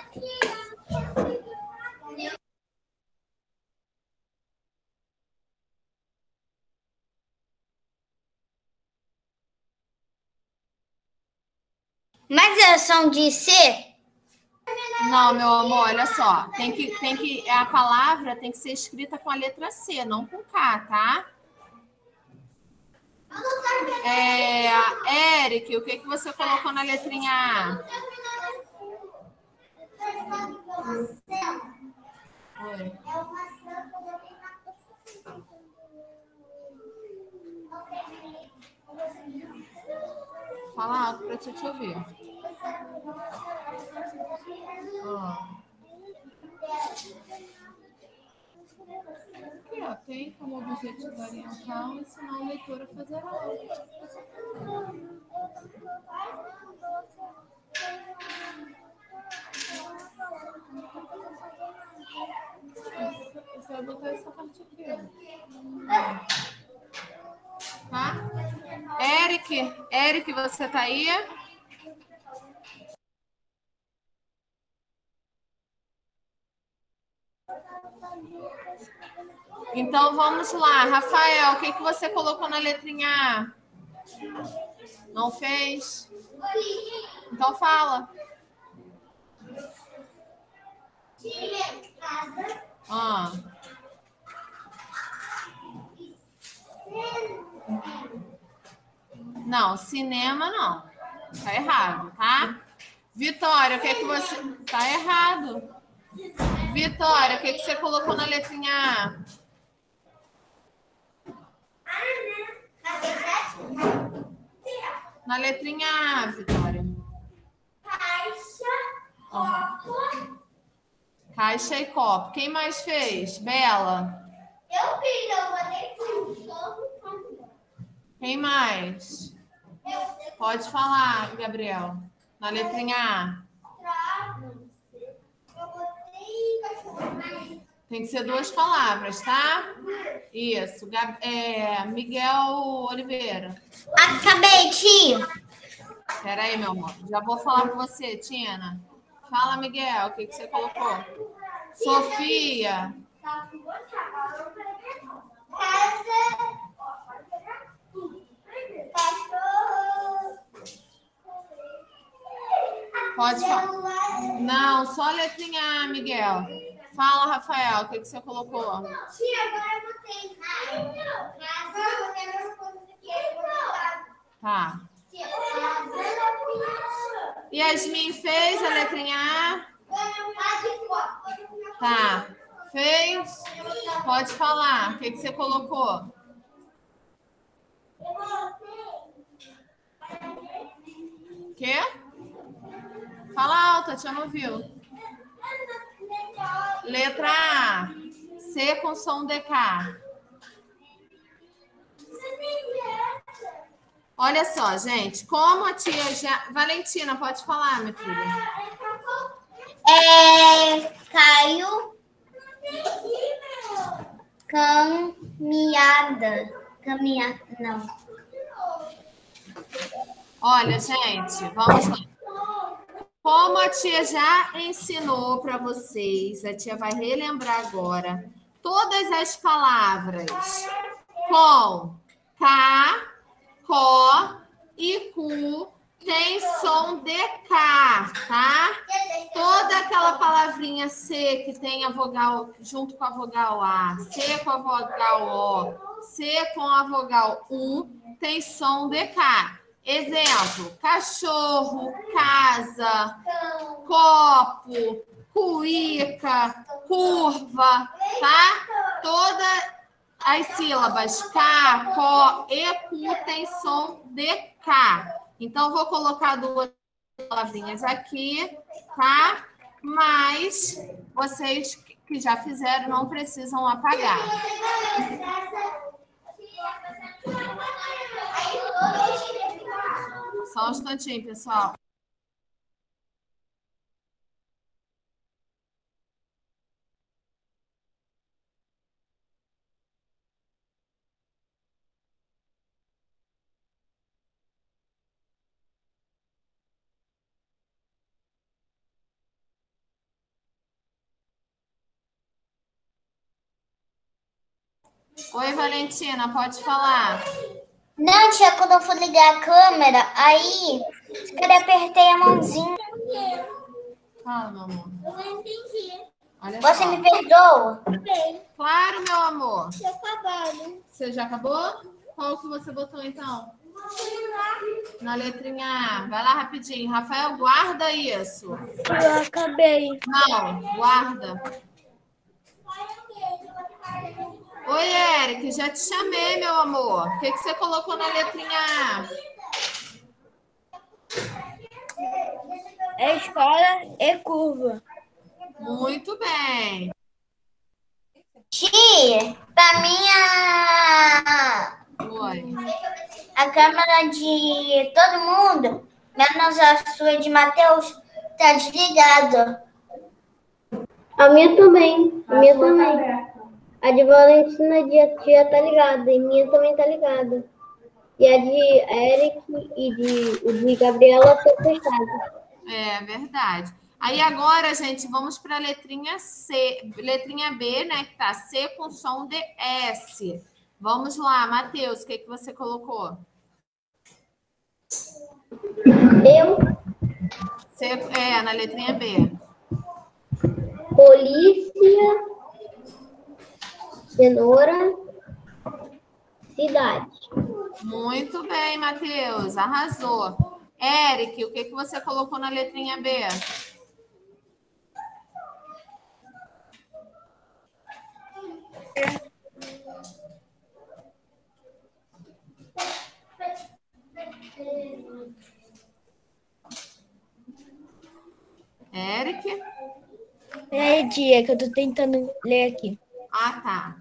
Mas é som de C? Não, meu amor, olha só. Tem que, tem que, a palavra tem que ser escrita com a letra C, não com K, tá? É, Eric, o que, que você colocou na letrinha A? Oi. Fala alto para eu te ouvir. Ó. Aqui, ó, tem como objetivo orientar ou ensinar o leitor a fazer algo. Você vai botar essa parte aqui, ó. Tá? Eric, Eric, você tá aí? Então vamos lá, Rafael, o que, que você colocou na letrinha A? Não fez? Então fala. Ah. Não, cinema não. Tá errado, tá? Vitória, o que, que você... Tá errado. Vitória, o que, que você colocou na letrinha A? Na letrinha A, Vitória. Caixa, copo. Caixa e copo. Quem mais fez? Bela? Eu fiz, eu botei tudo. Quem mais? Pode falar, Gabriel. Na letrinha A. Eu botei cachorro. Tem que ser duas palavras, tá? Isso. Gab... É... Miguel Oliveira. Acabei, tia. Espera aí, meu amor. Já vou falar com você, Tina. Fala, Miguel. O que, que você colocou? Sofia. Casa. Cachorro. Pode falar. Não, só a letrinha A, Miguel. Fala, Rafael, o que, que você colocou? Tia, agora eu botei. Tá. Yasmin fez a letrinha A? Tá. Fez? Pode falar. O que, que você colocou? O quê? Fala alto, a tia não ouviu. Letra A. C com som D K. Olha só, gente. Como a tia já... Valentina, pode falar, minha filha. É, Caio. Caminhada. Caminhada, não. Olha, gente, vamos lá. Como a tia já ensinou para vocês, a tia vai relembrar agora todas as palavras com K, Có e Cu tem som de K, tá? Toda aquela palavrinha C que tem a vogal junto com a vogal A, C com a vogal O, C com a vogal U, tem som de K. Exemplo, cachorro, casa, copo, cuíca, curva, tá? Todas as sílabas K, Có e Cu tem som de K. Então, vou colocar duas palavrinhas aqui, tá? Mas vocês que já fizeram não precisam apagar. Só um instantinho, pessoal. Oi, Valentina, pode falar. Não, tia, quando eu for ligar a câmera, aí eu apertei a mãozinha. Fala, meu amor. Eu não entendi. Olha Você só. me perdoa? Bem, Claro, meu amor. já acabado. Você já acabou? Qual que você botou, então? Na letrinha A. Vai lá rapidinho. Rafael, guarda isso. Eu acabei. Não, guarda. Oi, Eric, já te chamei, meu amor. O que, que você colocou na letrinha A? É escola e curva. Muito bem. Tia, pra mim a, Oi. a câmera de todo mundo, menos a sua de Matheus, tá desligada. A minha também. A minha também. A de Valentina já, já tá ligada. E minha também tá ligada. E a de Eric e de, o de Gabriela tá fechada. É verdade. Aí agora, gente, vamos para a letrinha C, letrinha B, né? Que tá C com som de S. Vamos lá, Matheus, o que, que você colocou? Eu, C, é, na letrinha B. polícia, cenoura, cidade. Muito bem, Matheus, arrasou. Eric, o que, que você colocou na letrinha B? Eric? É, tia, que eu tô tentando ler aqui. Ah, tá.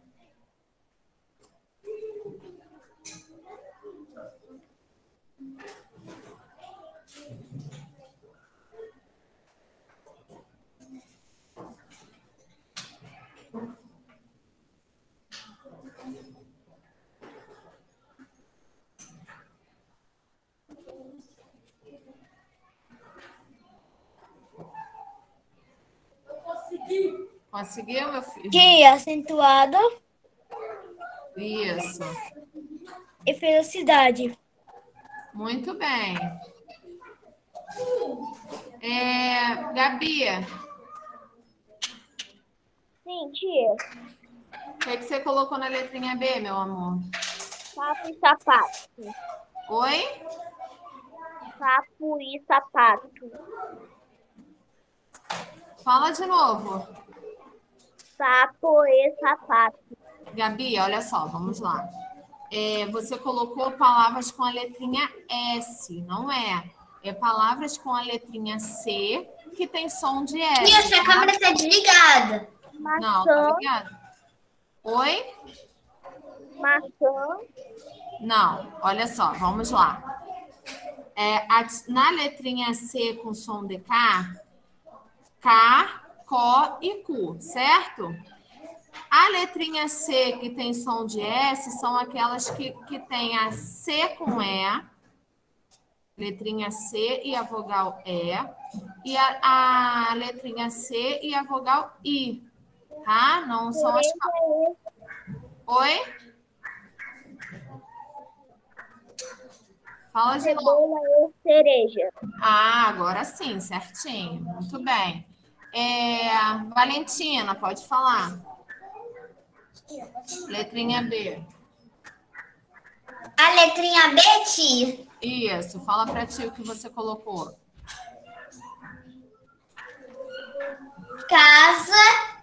Conseguiu, meu filho? Tia, acentuada Isso. e velocidade. Muito bem. É, Gabi, Sim, tia. O que, que você colocou na letrinha B, meu amor? Sapo e sapato. Oi? Sapo e sapato. Fala de novo. Sapo e sapato. Gabi, olha só, vamos lá. É, você colocou palavras com a letrinha S, não é? É palavras com a letrinha C que tem som de S. Tia, sua tá? câmera tá desligada. Não, tá ligado? Oi? Maçã. Não, olha só, vamos lá. É, a- na letrinha C com som de K, K, Có e Cu, certo? A letrinha C que tem som de S são aquelas que, que tem a C com E, letrinha C e a vogal E, e a, a letrinha C e a vogal I, tá? Não são as... Oi? Fala de novo. Cebola e cereja. Ah, agora sim, certinho. Muito bem. É, Valentina, pode falar. Letrinha B. A letrinha B, tia. Isso, fala pra ti o que você colocou. Casa,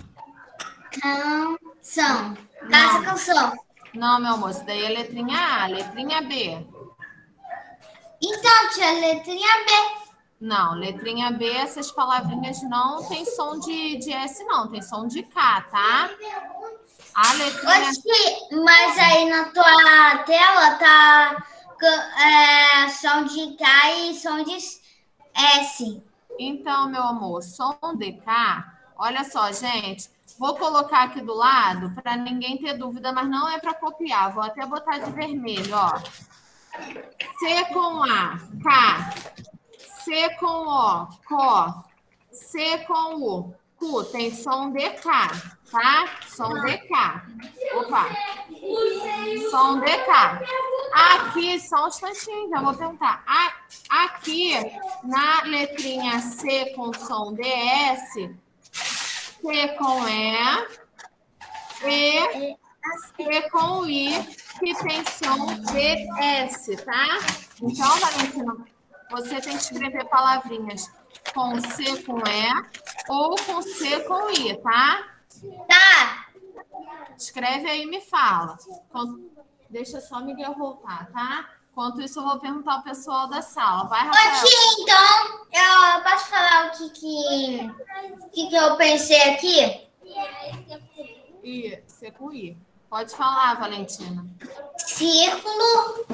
canção. Casa, Não. canção. Não, meu amor, isso daí é letrinha A. Letrinha B. Então, tia, letrinha B. Não, letrinha B, essas palavrinhas não tem som de, de S, não. Tem som de K, tá? A letrinha... Oxi, mas aí na tua tela tá é, som de K e som de S. Então, meu amor, som de K... Olha só, gente. Vou colocar aqui do lado para ninguém ter dúvida, mas não é para copiar. Vou até botar de vermelho, ó. C com A, K. C com O, Có. C com U, Cu. Tem som de K, tá? Som de K. Opa. Som de K. Aqui, só um instantinho, já vou perguntar. Aqui, na letrinha C com som de S, C com E, E, C com I, que tem som de S, tá? Então, Valentina, você tem que escrever palavrinhas com C com E ou com C com I, tá? Tá. Escreve aí e me fala. Deixa só o Miguel voltar, tá? Enquanto isso, eu vou perguntar ao pessoal da sala. Vai, Rafael. Oxi, então, eu posso falar o que que, o que, que eu pensei aqui? I, C com I. Pode falar, Valentina. Círculo.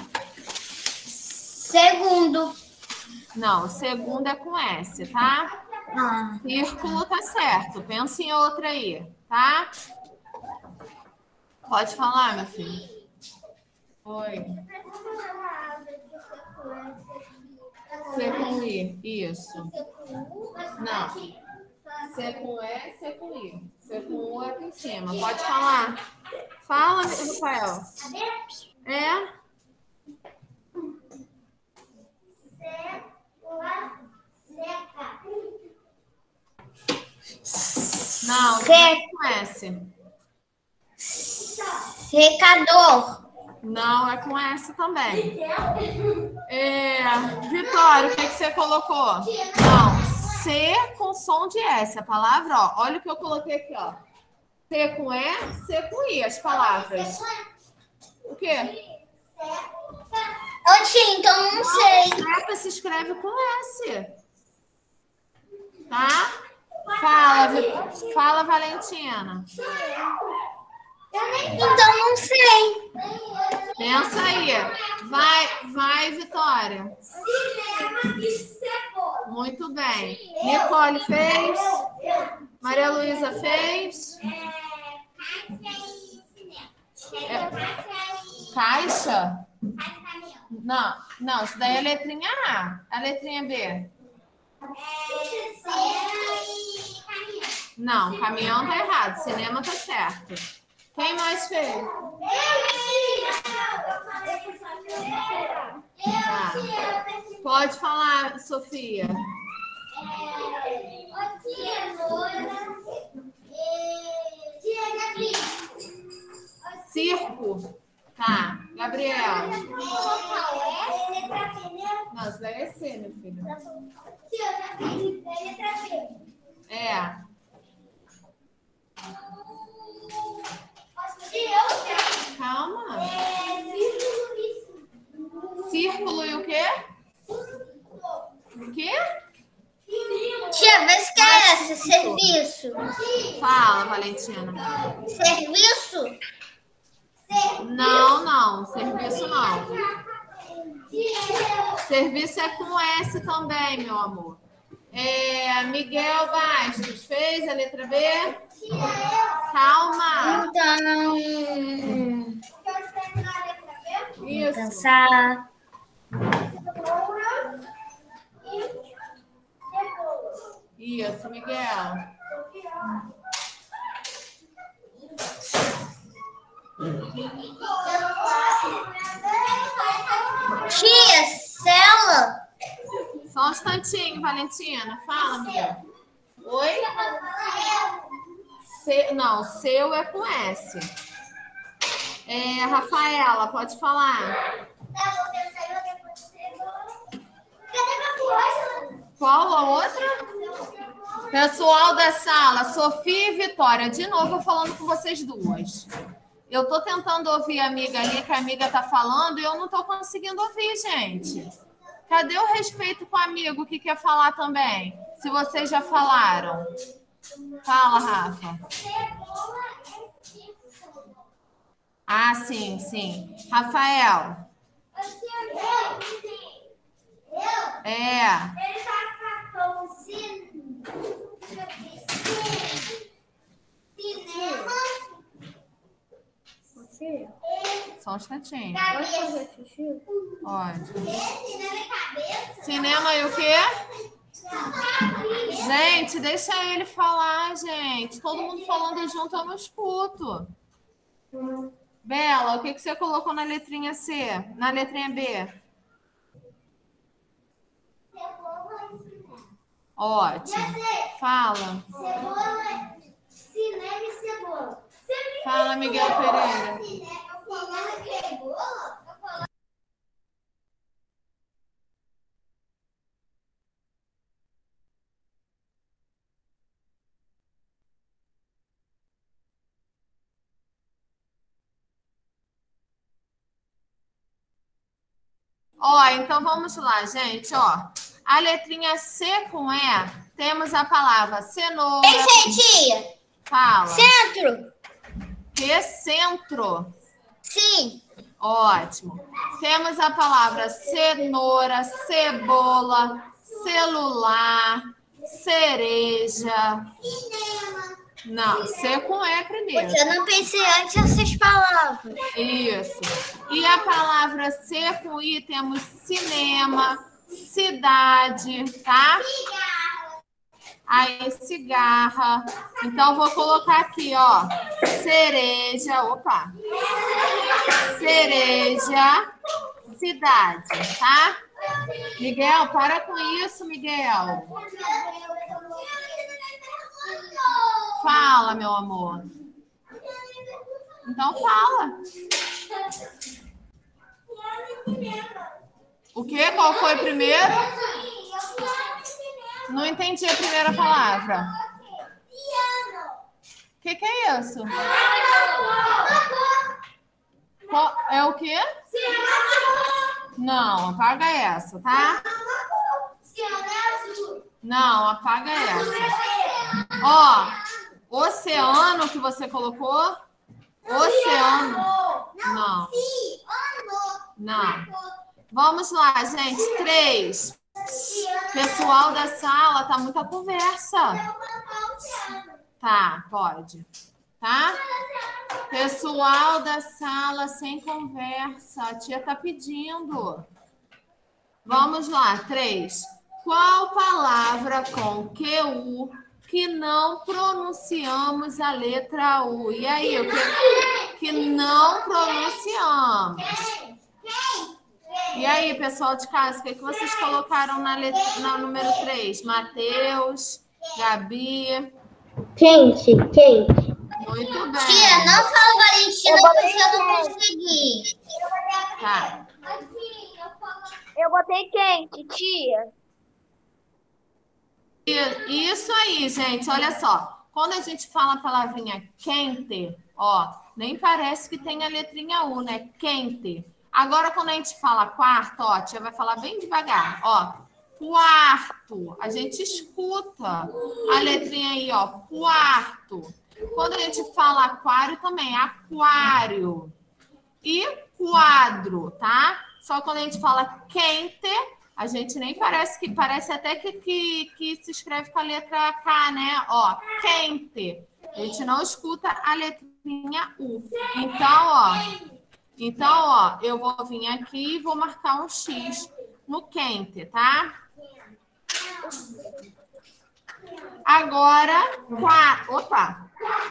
Segundo. Não, o segundo é com S, tá? Ah. Círculo tá certo. Pensa em outra aí, tá? Pode falar, meu filho. Oi. C com I. Isso. Não. C com E, C com I. C com U é aqui em cima. Pode falar. Fala, Rafael. É? Não, C com S. Secador. Não, é com S também. É, Vitória, o que, que você colocou? Não, C com som de S. A palavra, ó. Olha o que eu coloquei aqui, ó. C com E, C com I, as palavras. O quê? Oxi, então não sei. Seta se escreve com S. Tá? Fala, Vi- Fala, Valentina. Então não sei. Pensa aí. Vai, vai, Vitória. Muito bem. Nicole fez. Maria Luísa fez. É, caixa? Não, não, isso daí é a letrinha A. A letrinha B. Não, caminhão tá errado. Cinema tá certo. Quem mais fez? Tá. Pode falar, Sofia. É, Circo. Tá, Gabriel. Letra P, né? Não, isso daí é C, meu filho. Sim, eu já fiz. É letra P. É. Sim, eu já. Calma. É círculo. Círculo e o quê? O quê? Tia, vê se que é essa, serviço. Fala, Valentina. Serviço? Não, não. Serviço não. Serviço é com S também, meu amor. É, Miguel Bastos, fez a letra B? Calma. Então, Quero terminar a letra B. Isso. pensar. Isso, Miguel. Tia, cela. Só um instantinho, Valentina. Fala, Miguel. Oi? Se, não, seu é com S. É, Rafaela, pode falar. Qual a outra? Pessoal da sala, Sofia e Vitória. De novo, eu falando com vocês duas. Eu tô tentando ouvir a amiga ali, que a amiga tá falando, e eu não tô conseguindo ouvir, gente. Cadê o respeito com o amigo que quer falar também? Se vocês já falaram. Fala, Rafa. Ah, sim, sim. Rafael. É. Ele tá com cinema. Só um instantinho. Cabeça. Pode. Cinema e cabeça. Cinema e o quê? Gente, deixa ele falar, gente. Todo mundo falando junto, eu não escuto. Bela, o que, que você colocou na letrinha C? Na letrinha B? Ótimo. Fala. Cebola, cinema e cebola. Fala, Miguel Pereira. Cinema e cebola? Ó, então vamos lá, gente, ó. A letrinha C com E, temos a palavra cenoura. Ei, gente! Fala. Centro! Que centro? Sim. Ótimo. Temos a palavra cenoura, cebola, celular, cereja. Cinema. Não, C com E primeiro. Eu não pensei antes essas palavras. Isso. E a palavra C com I temos cinema, cidade, tá? Aí, cigarra. Então, vou colocar aqui, ó. Cereja. Opa. Cereja, cidade, tá? Miguel, para com isso, Miguel. Fala, meu amor. Então, fala. O quê? Qual foi o primeiro? Não entendi a primeira palavra. O que, que é isso? Qual- é o quê? Não, apaga essa, tá? Não, apaga essa. Ó, oceano que você colocou. Oceano. Não. Não. Vamos lá, gente. Três. Pessoal da sala, tá muita conversa. Tá, pode. Tá? Pessoal da sala, sem conversa. A tia tá pedindo. Vamos lá, três. Qual palavra com Q U que não pronunciamos a letra U? E aí, o que, que não pronunciamos? E aí, pessoal de casa, o que, que vocês colocaram na, letra, na número três? Matheus, Gabi. Quente, quente. Muito bem. Tia, não fala Valentina porque eu não consegui. Tá. Eu botei quente, tia. E- Isso aí, gente. Olha só. Quando a gente fala a palavrinha quente, ó, nem parece que tem a letrinha U, né? Quente. Agora, quando a gente fala quarto, ó, a tia vai falar bem devagar, ó. Quarto. A gente escuta a letrinha aí, ó. Quarto. Quando a gente fala aquário também, aquário. E quadro, tá? Só quando a gente fala quente, a gente nem parece que... Parece até que, que, que se escreve com a letra K, né? Ó, quente. A gente não escuta a letrinha U. Então, ó... Então, ó, eu vou vir aqui e vou marcar um X no quente, tá? Agora, quatro. Opa!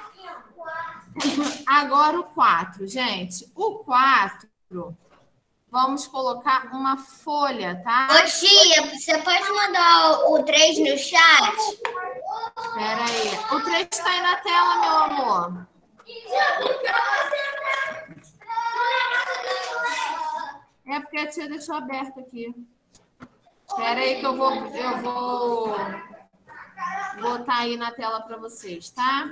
Agora o quatro, gente. O quatro, vamos colocar uma folha, tá? Ô, tia, você pode mandar o três no chat? Espera aí. O três está aí na tela, meu amor. É porque a tia deixou aberto aqui. Espera aí que eu vou, eu vou botar aí na tela para vocês, tá?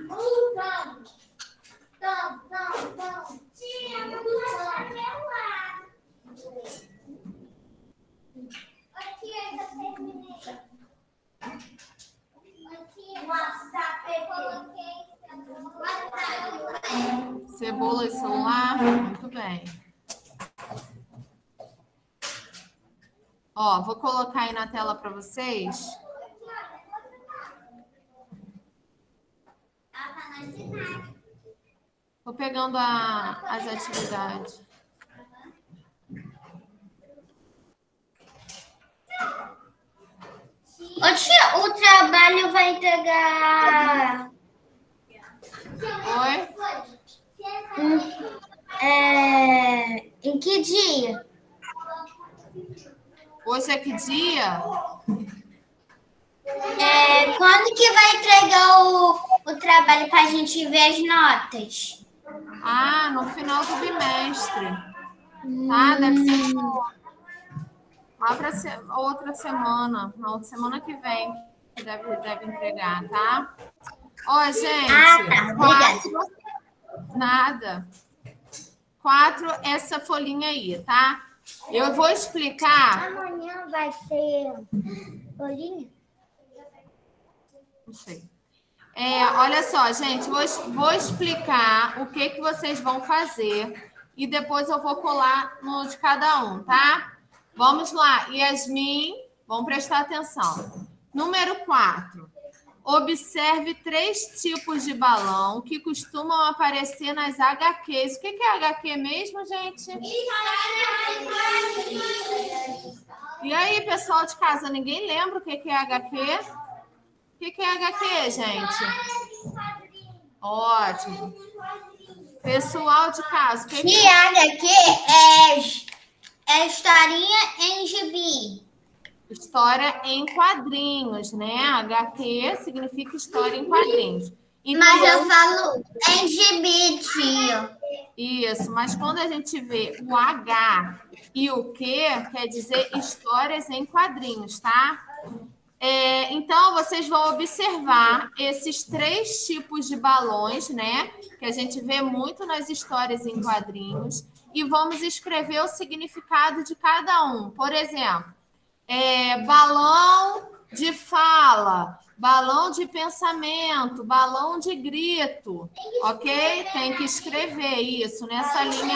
Cebola e celular? Muito bem. Ó, vou colocar aí na tela para vocês. Vou pegando a, as atividades. Ô, tia, o trabalho vai entregar... Oi? Hum, é... Em que dia? Hoje é que dia? É, quando que vai entregar o, o trabalho para a gente ver as notas? Ah, no final do bimestre. Tá? Deve ser no- lá para se... outra semana. Na outra semana que vem que deve, deve entregar, tá? Ó, gente. Ah, tá. Quatro... Nada. Quatro, essa folhinha aí, tá? Eu vou explicar. Amanhã vai ter bolinha? Não sei. É, olha só, gente, vou, vou explicar o que, que vocês vão fazer e depois eu vou colar no de cada um, tá? Vamos lá, Yasmin, vamos prestar atenção. Número quatro. Observe três tipos de balão que costumam aparecer nas H Qs. O que, que é H Q mesmo, gente? E aí, pessoal de casa, ninguém lembra o que, que é H Q? O que, que é H Q, gente? Ótimo. Pessoal de casa, o que, que E H Q é, é historinha em gibi. História em quadrinhos, né? H Q significa história em quadrinhos. E Mas tem eu outro- falo em gibi, tio. Isso, mas quando a gente vê o H e o Q, quer dizer histórias em quadrinhos, tá? É, então, vocês vão observar esses três tipos de balões, né? Que a gente vê muito nas histórias em quadrinhos. E vamos escrever o significado de cada um. Por exemplo, é, balão de fala, balão de pensamento, balão de grito, ok? Tem que escrever isso nessa linha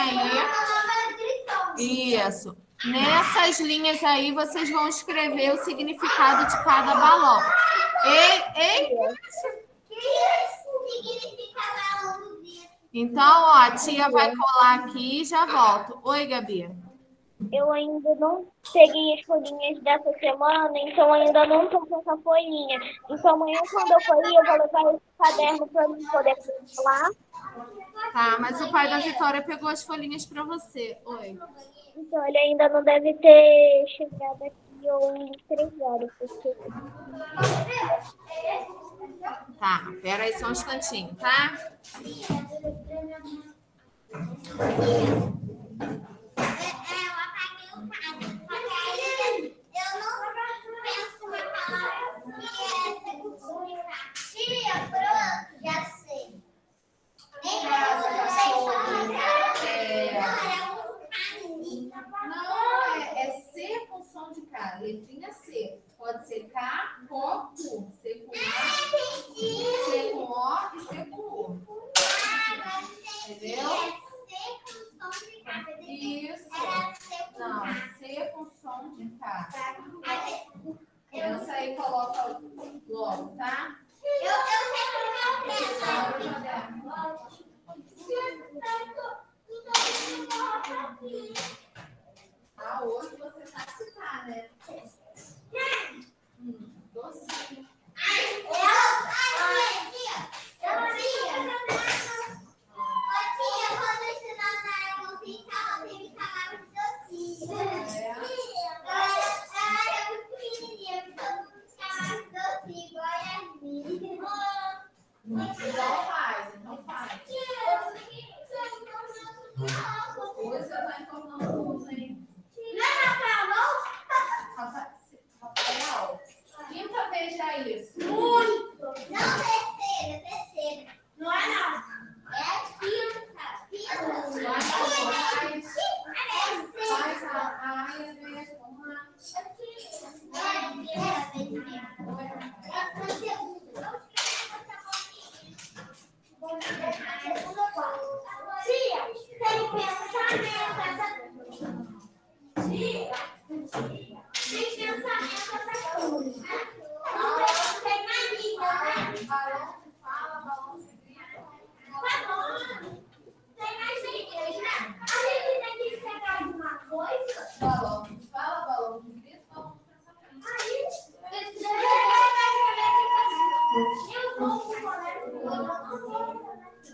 aí. Isso. Nessas linhas aí, vocês vão escrever o significado de cada balão. Ei, ei, Que isso significa balão no dedo? então, ó, a tia vai colar aqui e já volto. Oi, Gabi. Eu ainda não peguei as folhinhas dessa semana, então ainda não tô com essa folhinha. Então amanhã, quando eu for ir, eu vou levar esse caderno para mim poder falar. Tá, mas o pai da Vitória pegou as folhinhas para você. Oi. Então ele ainda não deve ter chegado aqui ou em três horas, porque Tá, pera aí só um instantinho, tá? Não, é, é C com som de K, letrinha C. Pode ser K, O, U. C com A, C com O e C com U. Entendeu? Isso. Não, C com som de K. Pensa aí, coloca logo, tá? Eu, eu sei A outro você sabe citar, né? Hum, docinho. Então faz, então faz. Hoje você vai tornando tudo, hein? Rafael, quinta vez já isso. Muito! Não, terceira, terceira. Não é não. É a quinta. Quinta. Faz, faz a área mesmo. Tia, tem pensamento. Tia, tem pensamento essa coisa. Não tem mais língua, Balão de fala, balão de grito. tá bom. Tem mais língua, né? A gente tem que pegar alguma coisa. Balão de fala, balão de grito, balão de pensamento. Aí, eu vou pro colégio, eu não vou.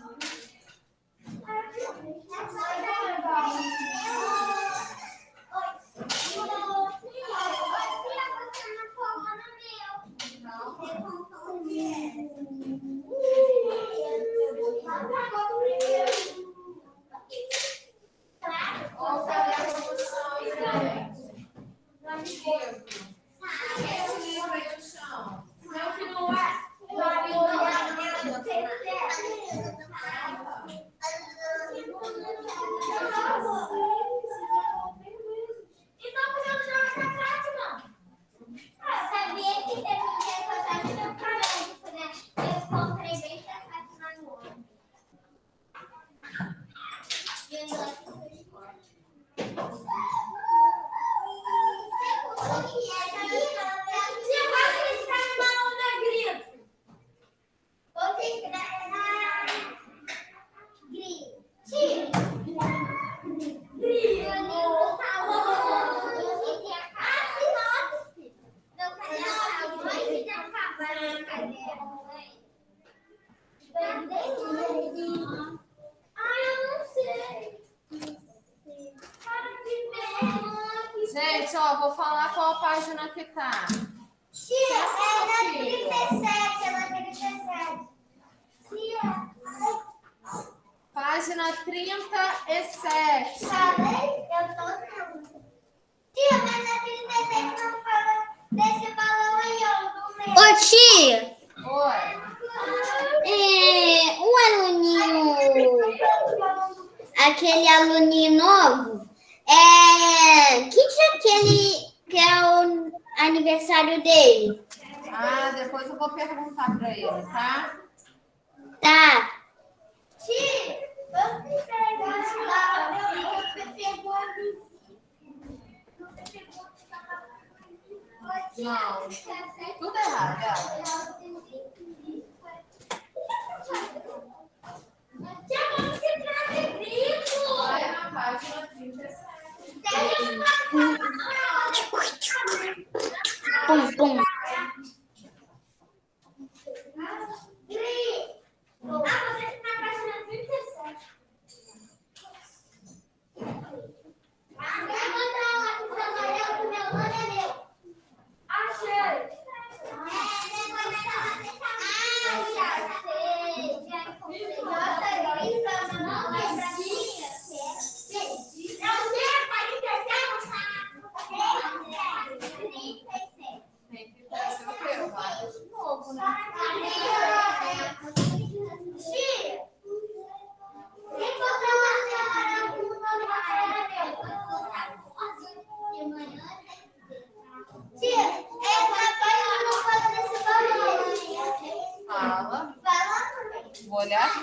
Olha o caderno no chão aí, gente. Esse livro aí no chão. Meu filho não é. Então, por que eu não jogo essa frase, não? Ah, sabia que teve um dia que eu tava indo pra médico, né? Eu comprei bem sacate na rua. E eu Você vai acreditar numa onda grito. Você escreve grito. Tira. Grito. Gente, ó, vou falar qual página que tá. Tia, é na trinta e sete, é na trinta e sete. Tia, Página trinta e sete. falei? Eu tô vendo. Tia, mas na trinta e sete não fala desse balão aí, ó, do meio. Ô, tia, Oi. é, o aluninho, aquele aluninho novo, é, que dia que ele, que é o aniversário dele? Ah, depois eu vou perguntar pra ele, tá? Tá. Tia, vamos pegar lá. Você pegou a mim. Você pegou a Não. Tudo errado, ela. Tia, vamos se trazer grito. Vai na página trinta e sete. Pum, pum. Ah, você está na página trinta e sete. Ah, vai botar lá que o seu amarelo, que meu nome é meu.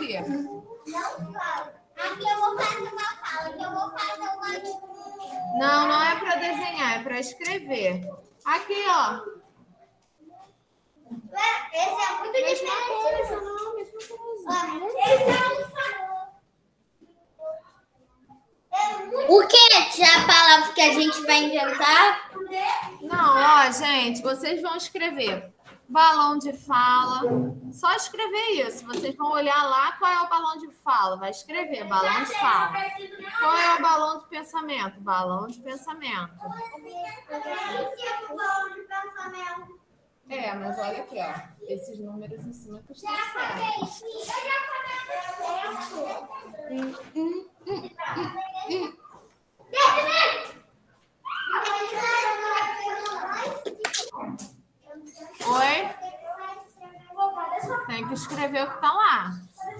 quê? Não fala. Aqui eu vou fazer uma fala, aqui eu vou fazer uma... Não, não é para desenhar, é para escrever. Aqui, ó. Esse é muito Mesma diferente. coisa, não, mesma coisa. Ó, esse é um falou. É muito... O que é a palavra que a gente vai inventar? Não, ó, gente, vocês vão escrever balão de fala. Só escrever isso. Vocês vão olhar lá qual é o balão de fala. Vai escrever balão de fala. Qual é o balão de pensamento? Balão de pensamento. Esse é o balão de pensamento. É, mas olha aqui, ó. Esses números em cima que estão Já falei, certos. eu já falei. Oi? Tem que escrever o que está lá.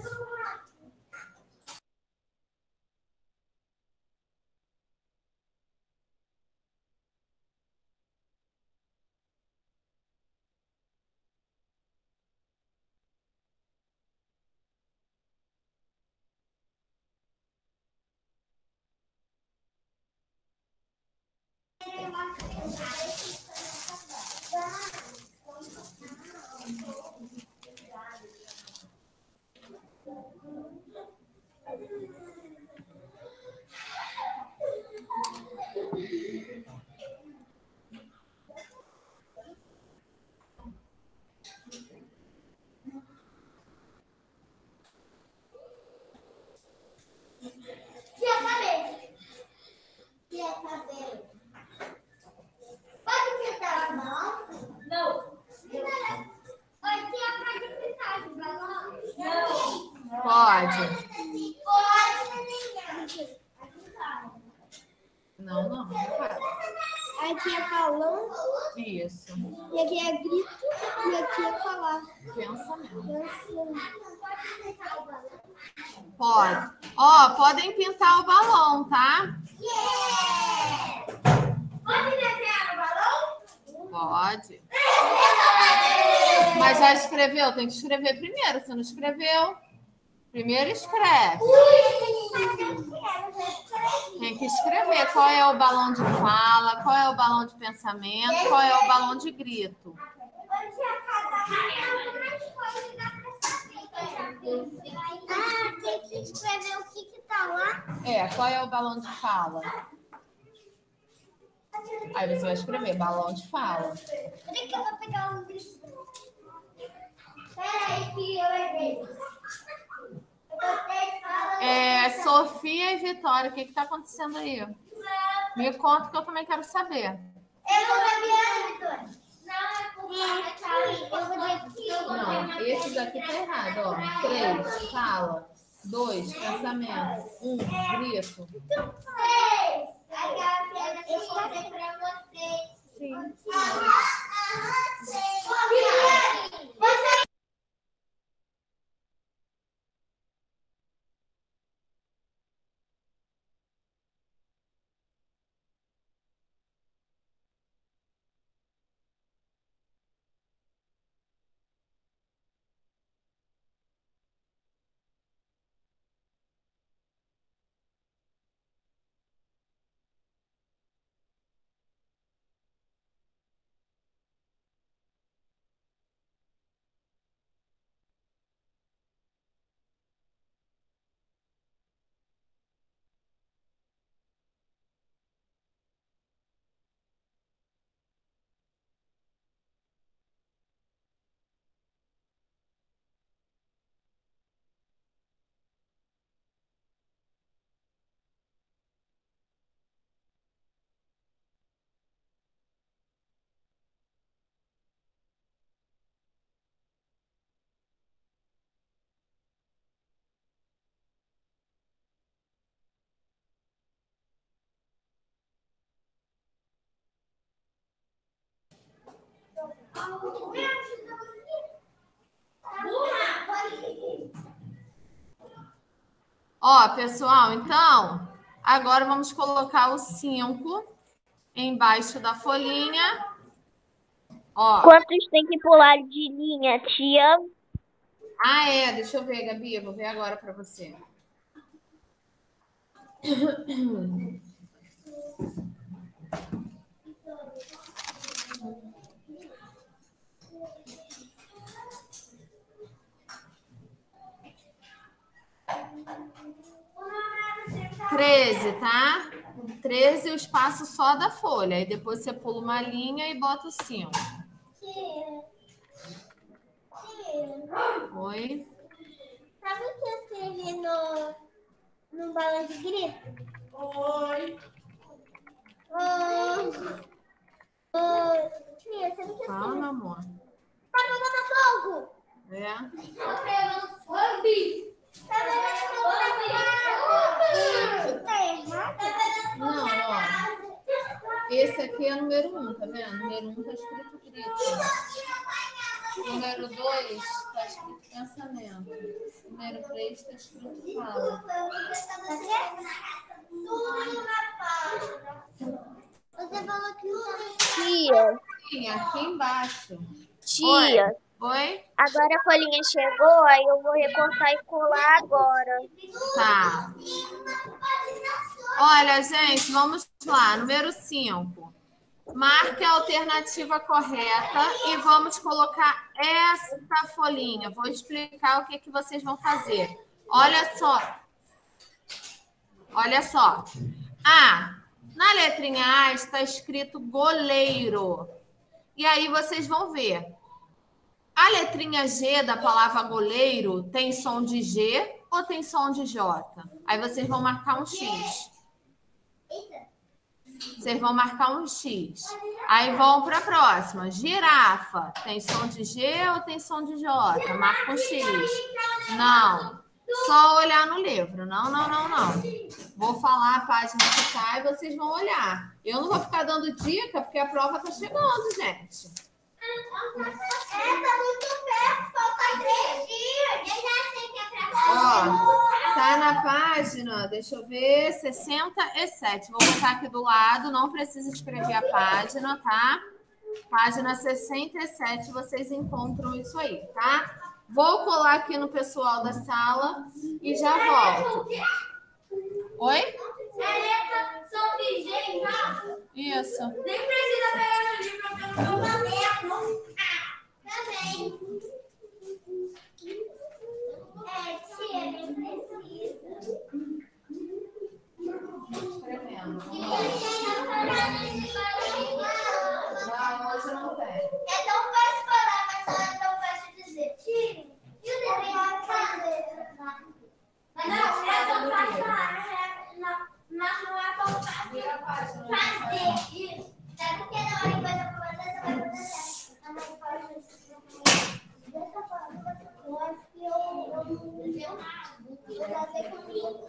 Tia cabelo. Tia cabelo. Pode pintar a mão? Não. Oi, tia, pode pintar o balão? Não. Pode. Pode. Não, não. Não pode. Aqui é falando, Isso. e aqui é grito, e aqui é falar. Pensamento. Pensamento. Pode. Ó, podem pintar o balão, tá? Yeah! Pode desenhar o balão? Pode. Mas já escreveu? Tem que escrever primeiro. Você não escreveu? Primeiro escreve. Tem que escrever qual é o balão de fala, qual é o balão de pensamento, qual é o balão de grito. Ah, tem que escrever o que que tá lá. É, qual é o balão de fala? Aí você vai escrever balão de fala. Peraí que eu vou pegar um grito. Peraí que eu errei. Eu botei fala. É, Sofia e Vitória, o que está acontecendo aí? Me conta que eu também quero saber. Eu vou beber, Vitória. Não, é por eu vou aqui. Não, esse daqui tá errado, ó. Três, fala. Dois, pensamento. Um, grito. Três. A Gabriela, eu contei pra vocês. Sim. Você... Ó, pessoal, então, agora vamos colocar o cinco embaixo da folhinha. Ó, Quantos tem que pular de linha, tia? Ah, é. Deixa eu ver, Gabi. Vou ver agora para você. treze, tá? treze o espaço só da folha. Aí depois você pula uma linha e bota o cinco. Oi? Sabe o que eu escrevi no, no balão de grito? Oi. Oi. Oi. Tia, sabe o que eu Fala, escrevi? meu amor. Tá pegando fogo! É? Tá pegando fogo! Tá pegando fogo! Tá errado? Tá pegando fogo! Não, ó. Esse aqui é o número um, tá vendo? Número um tá escrito grito. Número dois tá escrito pensamento. Número três tá escrito fala. Tudo na página. Você falou que não. Tia, Sim, aqui embaixo. tia. Oi? Agora a folhinha chegou, aí eu vou recortar e colar agora. Tá. Olha, gente, vamos lá. Número cinco. Marque a alternativa correta e vamos colocar esta folhinha. Vou explicar o que, que vocês vão fazer. Olha só. Olha só. Ah, na letrinha A está escrito goleiro. E aí vocês vão ver. A letrinha G da palavra goleiro tem som de G ou tem som de J? Aí vocês vão marcar um X. Vocês vão marcar um X. Aí vão para a próxima. Girafa. Tem som de G ou tem som de J? Marca um X. Não. Só olhar no livro. Não, não, não, não. Vou falar a página que tá e vocês vão olhar. Eu não vou ficar dando dica porque a prova tá chegando, gente. É, tá muito perto, falta três dias. Eu já sei que é pra Ó, tá na página, deixa eu ver, sessenta e sete. Vou botar aqui do lado, não precisa escrever a página, tá? Página sessenta e sete, vocês encontram isso aí, tá? Vou colar aqui no pessoal da sala e já volto. Oi? É letra São de G, já. Isso. Nem precisa pegar no livro, porque eu não tô lendo. Ah, também. É, tia, nem precisa. Escrevendo. E você não falando de barulho. Não, hoje não tem. É tão fácil falar, mas só é tão fácil dizer. Tia, e o desenho fazer? Mas não, é tão fácil falar, mas não é tão fácil Vira a página. fazer isso. É porque na hora que você for fazer, você vai fazer certo. A mãe faz isso. Deixa eu falar, eu acho que eu não desenho nada. Eu já sei comigo.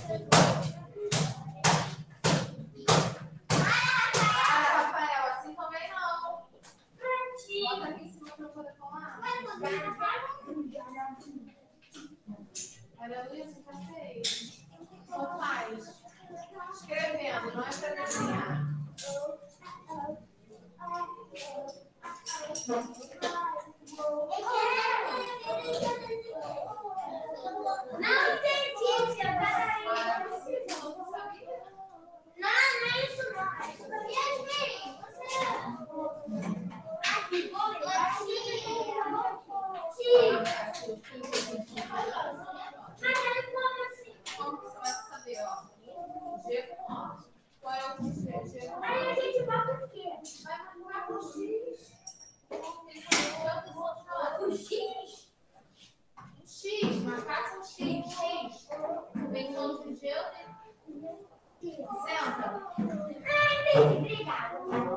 Ah, Rafael, assim também não. Bota aqui em cima pra eu poder falar. Olha, Luísa, tá feio. Só faz. Escrevendo, não é pra desenhar. Não entendi, tia. Vai. Não, não é isso não. Yasmin, você... Aqui, vou tia. Mas aí como assim? Como que você vai saber, ó? G com O. Qual é o G? G com O. Aí a gente bota o quê? Vai marcar com X. O X? X, marcar com X. X. Tem som de G ou tem... Senta. Ah, entendi. Obrigada.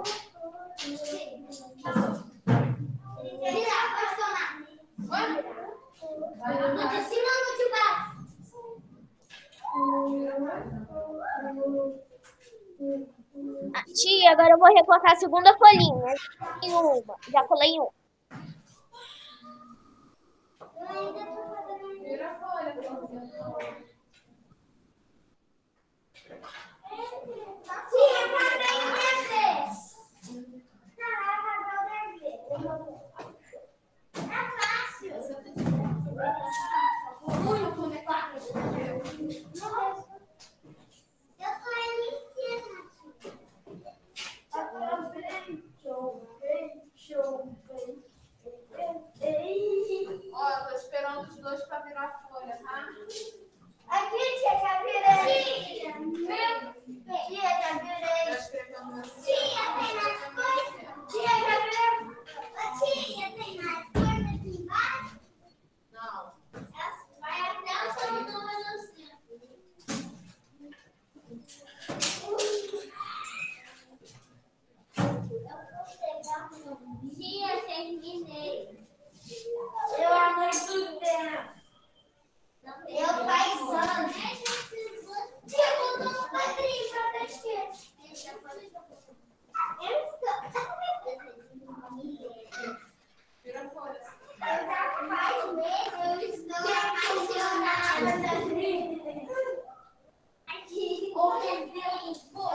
Vira, pode tomar. Vai. Vai No na de cima ou no de baixo? Ah, tia, agora eu vou recortar a segunda folhinha. Em uma. Já colei uma. Eu ainda tô fazendo. Vira a folha pra você. Tia, cadê o dever? Não, cadê o dever? É fácil. folha, tá? Aqui, tia, já virei. Tia, já virei. Já escreveu no meu Tia, tem mais coisas? Tia, já virei. Ô, tia, tem mais coisas aqui embaixo? Não. Vai até o seu número cinco. Tia, terminei. Eu amei tudo dela. Eu faz anos. Tia, voltou no quadrinho pra mexer. Eu estou... Vira a folha. Eu já faz meses, eu estou apaixonada. Aqui, eu estou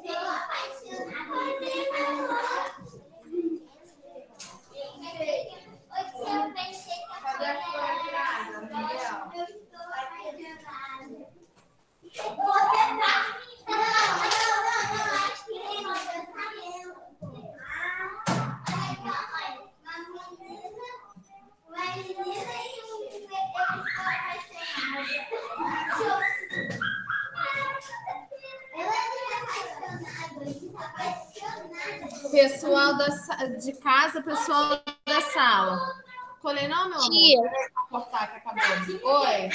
apaixonada. Cadê a folha virada, Miguel? Eu estou apaixonada. Você tá... Não, não, não, não. Aqui, você tá vendo. Ah, legal. Mas menina e um eu estou apaixonada. Ela é apaixonada. Pessoal da, sa- de casa, pessoal da sala. Colei não, meu amor? Tia. Vou cortar que acabou. Oi.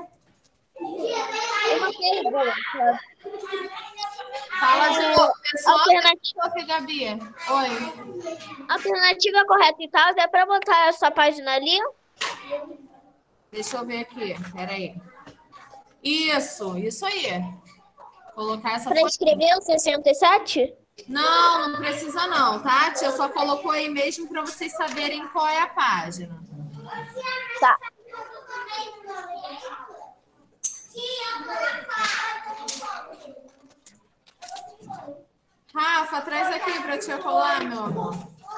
Uma pergunta. Fala de novo. Pessoal da Alternativa, Sophie, Gabi. Oi. alternativa correta e tal, é para botar essa página ali? Deixa eu ver aqui. Peraí. Isso, isso aí. Colocar essa Para folha. escrever o sessenta e sete? Não, não precisa não, tá? A tia só colocou aí mesmo para vocês saberem qual é a página. Tá. Rafa, traz aqui para tia colar, meu amor.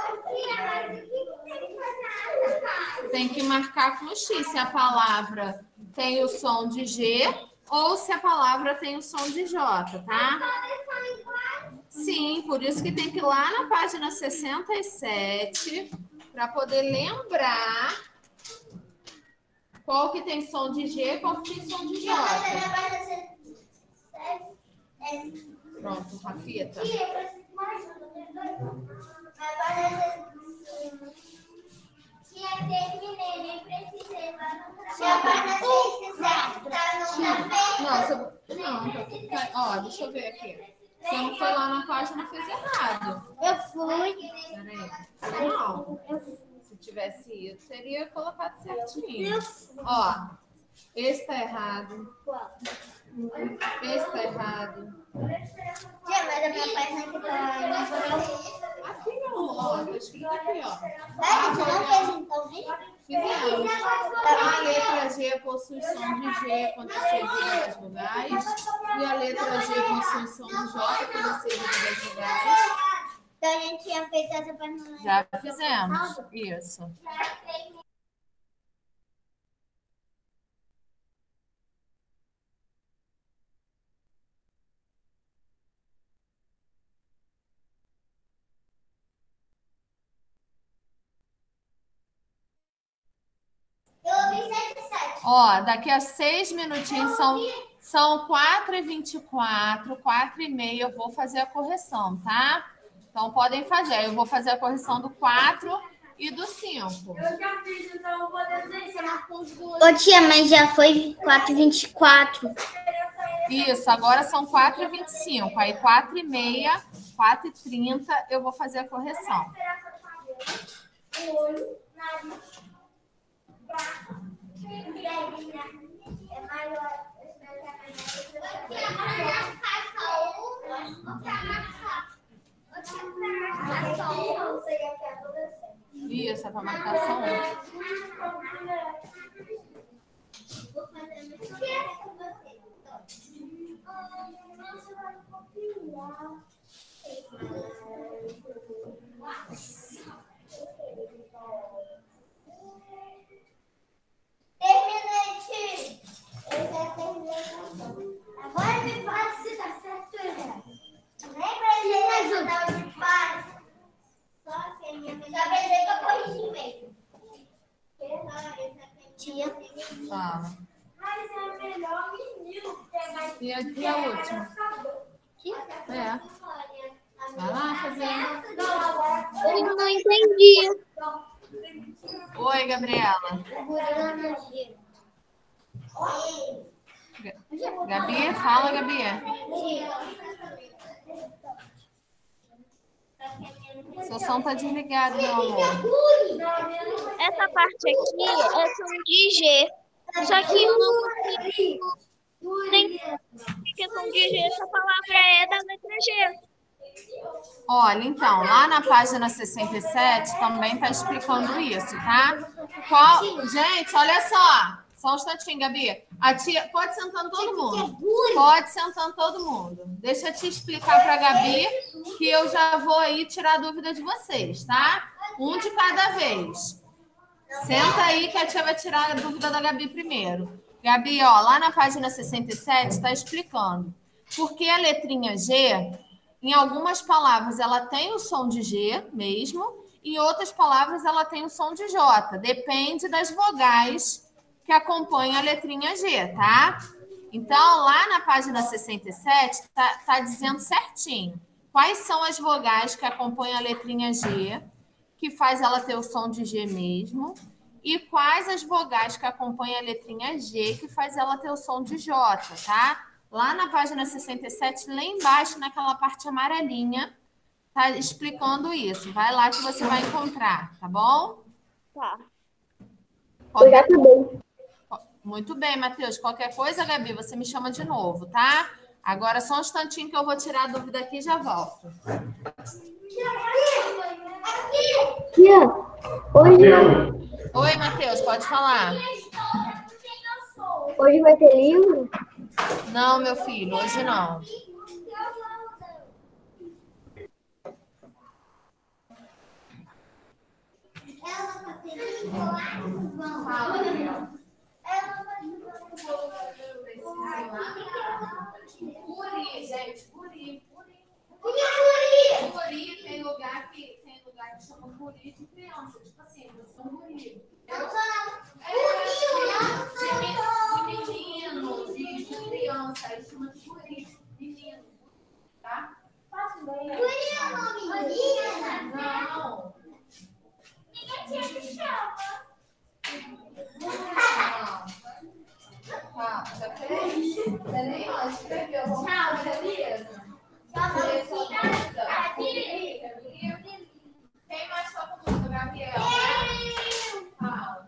Tem que marcar com X se a palavra tem o som de G ou se a palavra tem o som de J, tá? Sim, por isso que tem que ir lá na página sessenta e sete para poder lembrar qual que tem som de G e qual que tem som de J. Pronto, Rafita. Tia, terminei, nem precisei. Tia, para tá no café. Não, você... não, tá- ó, deixa eu ver aqui. Você não foi lá na página, fez errado. Eu fui. Peraí. Não. Se tivesse ido, teria colocado certinho. Ó, esse tá errado. Esse tá errado. Tia, mas a minha página aqui tá... Aqui, meu amor. Tá escrito aqui, ó. Ah, você não fez então, vem? Fizemos. A letra G possui som de G quando seguida das vogais. E a letra G possui som de J quando seguida das vogais. Então a gente tinha feito essa página. Já fizemos. Isso. Eu ouvi sete sete. Ó, daqui a seis minutinhos, são, são quatro e vinte e quatro, quatro e meia, eu vou fazer a correção, tá? Então, podem fazer. Eu vou fazer a correção do quatro e do cinco. Eu já fiz, então eu vou desenhar. Você marcou os dois. Ô tia, mas já foi quatro e vinte e quatro. Isso, agora são quatro e vinte e cinco. Aí, quatro e meia, quatro e trinta, eu vou fazer a correção. Olho, nariz, braço, perna. É maior. Tia, mas já faz só um. Ou pra marcar? Ou pra marcar só um? Você já quer toda Isso, é para marcação um. Vou fazer muito com você. Você vai copiar. Terminei, tio. Eu já terminei. Agora me fala se tá certo ou errado. Lembra de me ajudar o que faz? Só que a minha já pensei que eu corrigi mesmo. Tia. Fala. E a, e a última? É. Vai lá fazer. Eu não entendi. Oi, Gabriela. Gabi, fala, Gabi. Seu som tá desligado, meu amor. Essa parte aqui é som de G. Só que eu não consigo nem que som de G. Essa palavra é da letra G. Olha, então, lá na página sessenta e sete também tá explicando isso, tá? Qual... Gente, olha só. Só um instantinho, Gabi. A tia... Pode sentando todo mundo. Pode sentando todo mundo. Deixa eu te explicar para a Gabi que eu já vou aí tirar a dúvida de vocês, tá? Um de cada vez. Senta aí que a tia vai tirar a dúvida da Gabi primeiro. Gabi, ó, lá na página sessenta e sete está explicando por que a letrinha G, em algumas palavras, ela tem o som de G mesmo, e em outras palavras ela tem o som de J. Depende das vogais que acompanham a letrinha G, tá? Então, lá na página sessenta e sete, tá, tá dizendo certinho quais são as vogais que acompanham a letrinha G, que faz ela ter o som de G mesmo, e quais as vogais que acompanham a letrinha G, que faz ela ter o som de J, tá? Lá na página sessenta e sete, lá embaixo, naquela parte amarelinha, tá explicando isso. Vai lá que você vai encontrar, tá bom? Tá. Eu já acabei. Muito bem, Matheus. Qualquer coisa, Gabi, você me chama de novo, tá? Agora só um instantinho que eu vou tirar a dúvida aqui e já volto. Tia, hoje, Oi, Matheus, pode falar. hoje vai ter livro? Não, meu filho, hoje não. Fala, Gabriel. Guri, gente, guri, guri. Guri tem lugar que tem lugar que chama guri de criança. Tipo assim, você é um guri. Eu sou de menino, de, de criança. Aí chama de guri, menino. Tá? Guri é o nome de Não. Ninguém te chama. Não. Tá, já fez? Você nem ó, escreveu. Tchau, beleza? Quem mais tá comigo, Gabriel? Fala.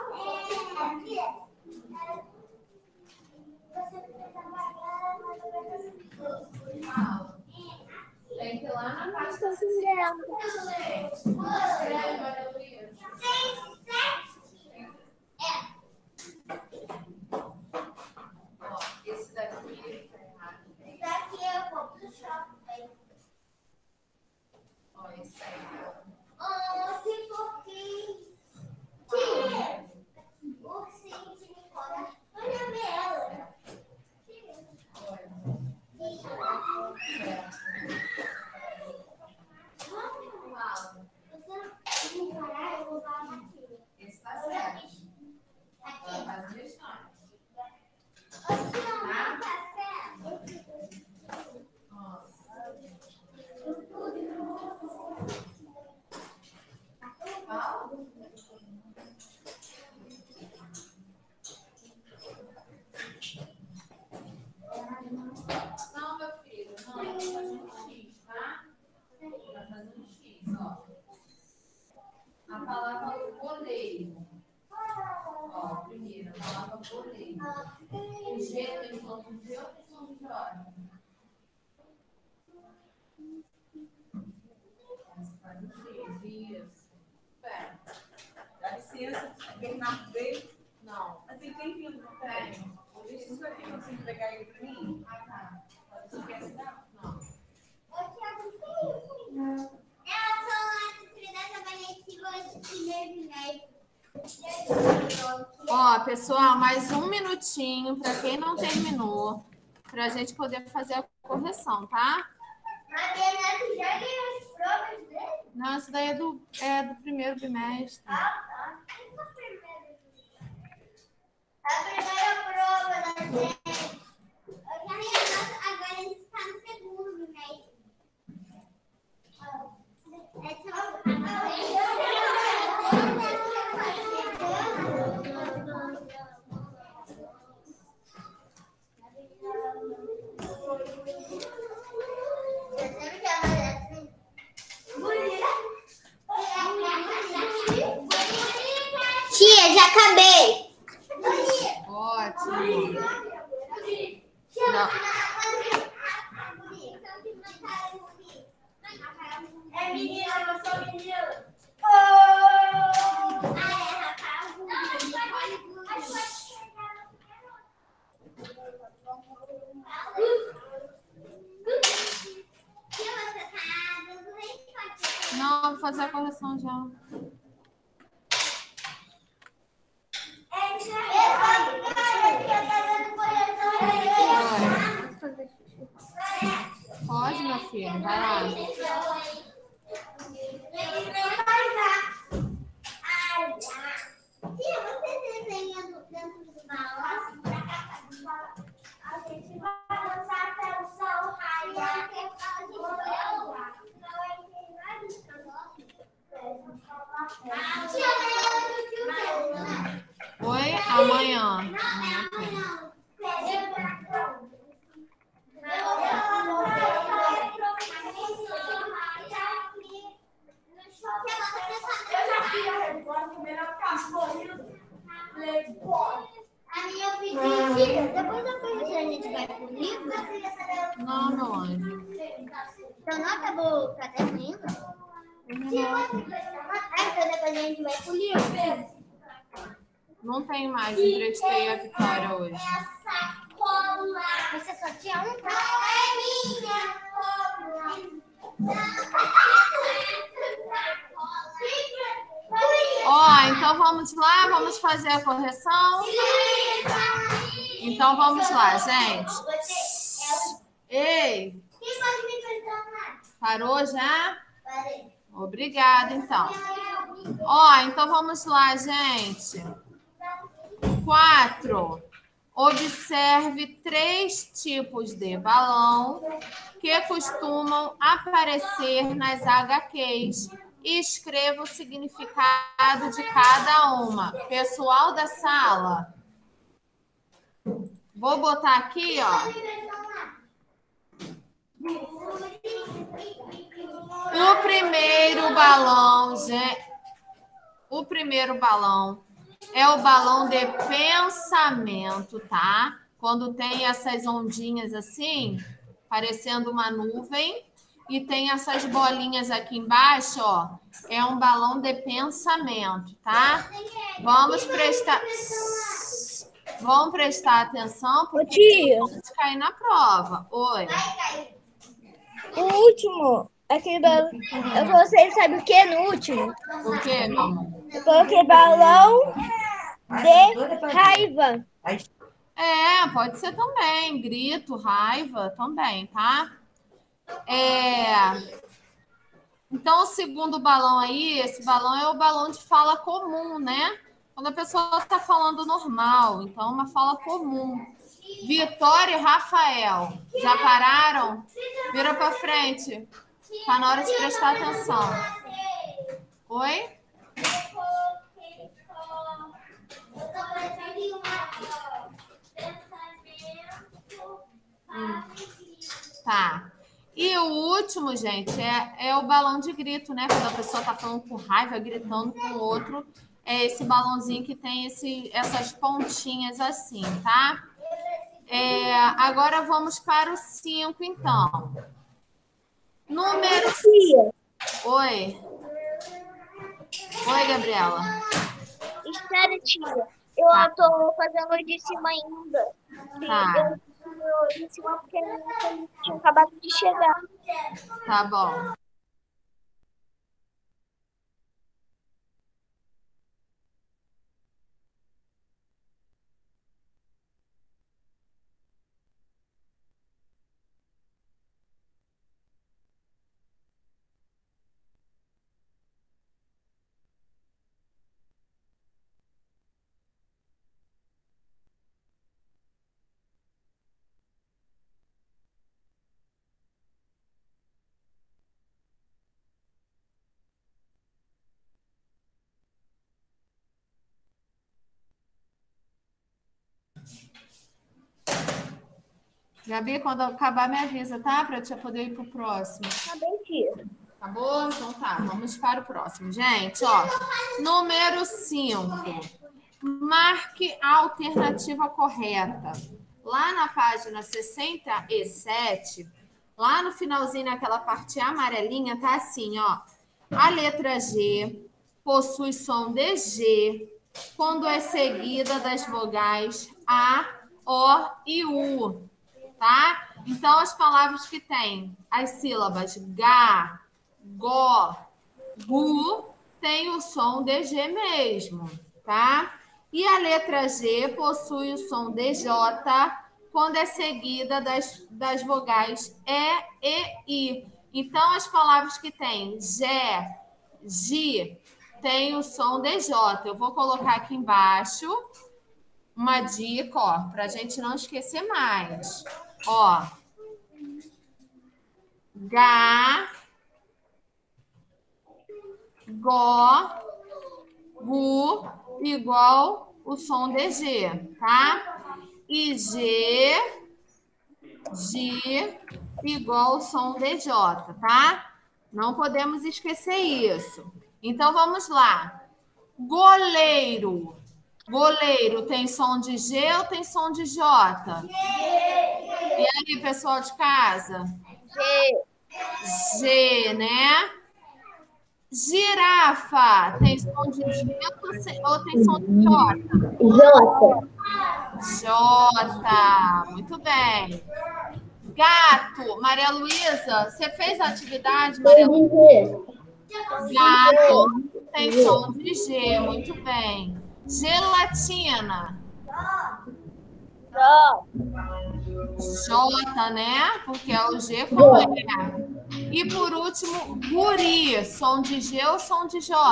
Fala. Tem que ir lá na parte da Escreve, Maria Luísa. Ó, esse daqui tá errado. Daqui eu vou pro shopping. Ó, esse aí. Oh, que fofinho. Tia, ursinho de Nicola. Olha ela. Esse tá certo. Agora faz o restante. Não, meu filho, não, vai fazer um X, tá? Vai fazer um X, ó. A palavra goleiro. Ó, primeiro, a palavra goleiro. O G tem som de G ou tem som de J? Você faz o X, isso. Pera. Dá licença, Bernardo veio. Não. Assim, tem vindo, não tem? Tem. Deixa isso aqui pra você entregar ele pra mim. Ah, tá. Você quer assinar? Não. Ela falou lá do Trinidad Valente de primeiro médico. Ó, pessoal, mais um minutinho para quem não terminou, para a gente poder fazer a correção, tá? A Bernardo já ganhou as provas dele? Não, isso daí é do, é do primeiro bimestre. Ah, tá. A primeira prova da Agora ele está no segundo, né? Tia, já acabei. Ótimo. Não. É menina, eu sou menina. Não, vou fazer a correção já. Pode, meu filho, vai lá. Tia, você desenhando dentro do balão? A gente vai dançar até o sol raiar. Tia, amanhã eu tio Oi, amanhã. A minha opinião, depois da corrida a gente vai pro livro? Não, meu anjo. Então não acabou o caderno ainda? Ah, então depois a gente vai pro livro. Não tem mais. Emprestei a Vitória hoje. Sacola. Você só tinha um? Não, é minha. Ó, então vamos lá, vamos fazer a correção. Então vamos lá, gente. Ei, parou já? Obrigada, então. Ó, então vamos lá, gente. Quatro. Observe três tipos de balão que costumam aparecer nas H Qs e escreva o significado de cada uma. Pessoal da sala, vou botar aqui, ó. O primeiro balão, gente, o primeiro balão é o balão de pensamento, tá? Quando tem essas ondinhas assim, parecendo uma nuvem, e tem essas bolinhas aqui embaixo, ó. É um balão de pensamento, tá? Vamos prestar... Vamos prestar atenção, porque tia, pode cair na prova. Oi. o último, aquele balão. Eu você sabe o que no último? O quê, meu amor? Eu coloquei balão de raiva. É, pode ser também. Grito, raiva, também, tá? É... Então, o segundo balão aí, esse balão é o balão de fala comum, né? Quando a pessoa está falando normal, então é uma fala comum. Vitória e Rafael, já pararam? Vira para frente. Tá na hora de prestar atenção. Oi? Hum. Tá. E o último, gente, é, é o balão de grito, né? Quando a pessoa tá falando com raiva, gritando com o outro, é esse balãozinho que tem esse, essas pontinhas assim, tá? É, agora vamos para o cinco, então. Número cinco. Oi. Oi, Gabriela. Espera, tia. Eu Tá. tô fazendo o de cima ainda. Tá. Eu fiz o de cima porque eu tinha acabado de chegar. Tá bom. Gabi, quando acabar, me avisa, tá? Para eu poder ir para o próximo. Tá bem, tia. Acabou? Então tá, vamos para o próximo. Gente, ó, número cinco. Marque a alternativa correta. Lá na página sessenta e sete, lá no finalzinho, naquela parte amarelinha, tá assim, ó. A letra G possui som de G quando é seguida das vogais A, O e U, tá? Então, as palavras que têm as sílabas G, Go, Gu, tem o som de G mesmo, tá? E a letra G possui o som de J quando é seguida das, das vogais E e I. Então, as palavras que têm G, G, tem o som de J. Eu vou colocar aqui embaixo uma dica, ó, para a gente não esquecer mais. Ó, G, Go, Gu, igual o som de G, tá? E G, G, igual o som de J, tá? Não podemos esquecer isso. Então, vamos lá. Goleiro. Goleiro tem som de G ou tem som de J? E aí, pessoal de casa? G. G, né? Girafa tem som de G ou tem som de J? J. J. Muito bem. Gato. Maria Luísa, você fez a atividade, Maria Luísa? Gato tem som de G. Muito bem. Gelatina. J, né? Porque é o G como é. E por último, guri. Som de G ou som de J?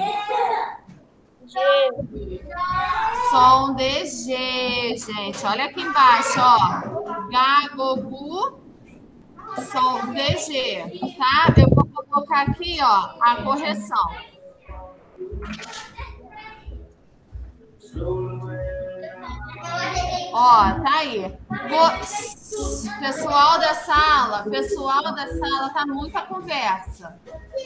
G. Som de G, gente. Olha aqui embaixo, ó. Gagogu, som de G, tá? Eu vou colocar aqui, ó, a correção. Ó, tá aí. Go... Pessoal da sala, pessoal da sala, tá muita conversa.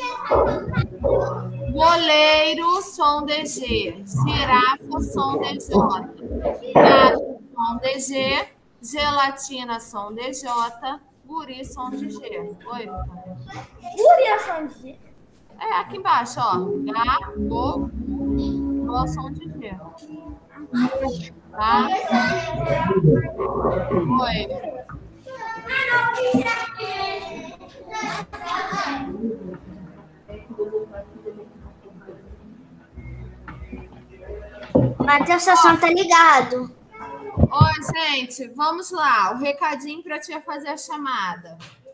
Goleiro, som de G. Girafa, som de J. Gato, som de G. Gelatina, som de J. Guri, som de G. Oi, Guri é som de G? É, aqui embaixo, ó. Gato, igual som de G. Tá? Oi. Matheus, seu som tá ligado. Ó, gente, vamos lá. O recadinho para a tia fazer a chamada.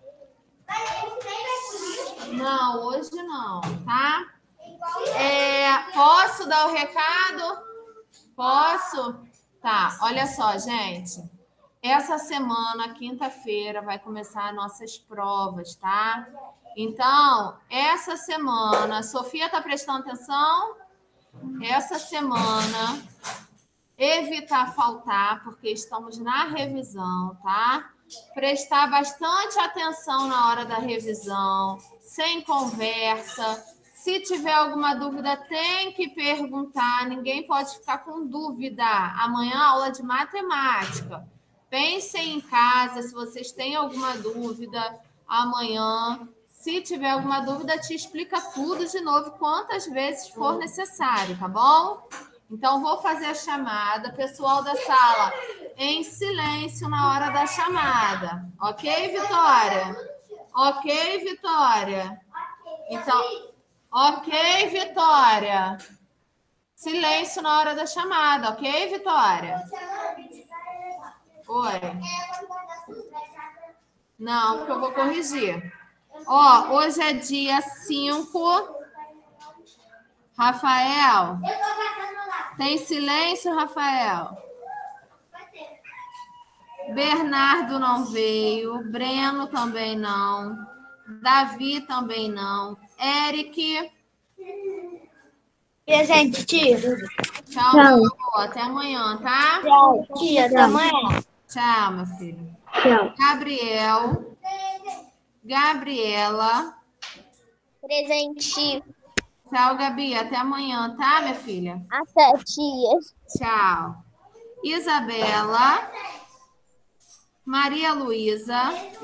Não, hoje não, tá? É, posso dar o recado? Posso? Tá, olha só, gente. Essa semana, quinta-feira, vai começar nossas provas, tá? Então, essa semana, Sofia tá prestando atenção? Essa semana, evitar faltar, porque estamos na revisão, tá? Prestar bastante atenção na hora da revisão, sem conversa. Se tiver alguma dúvida, tem que perguntar. Ninguém pode ficar com dúvida. Amanhã, aula de matemática. Pensem em casa, se vocês têm alguma dúvida, amanhã. Se tiver alguma dúvida, te explica tudo de novo, quantas vezes for necessário, tá bom? Então, vou fazer a chamada. Pessoal da sala, em silêncio na hora da chamada. Ok, Vitória? Ok, Vitória? Então, ok, Vitória? Silêncio na hora da chamada, ok, Vitória? Oi. Não, porque eu vou corrigir. Ó, hoje é dia cinco. Rafael. Tem silêncio, Rafael? Bernardo não veio. Breno também não. Davi também não. Eric. Presente, tia. Tchau, Tchau. meu amor. Até amanhã, tá? Tchau, tia. Até amanhã. Tchau, meu filho. Tchau. Gabriel. Gabriela. Presente. Tchau, Gabi. Até amanhã, tá, minha filha? Até, tia. Tchau. Isabela. Maria Luísa.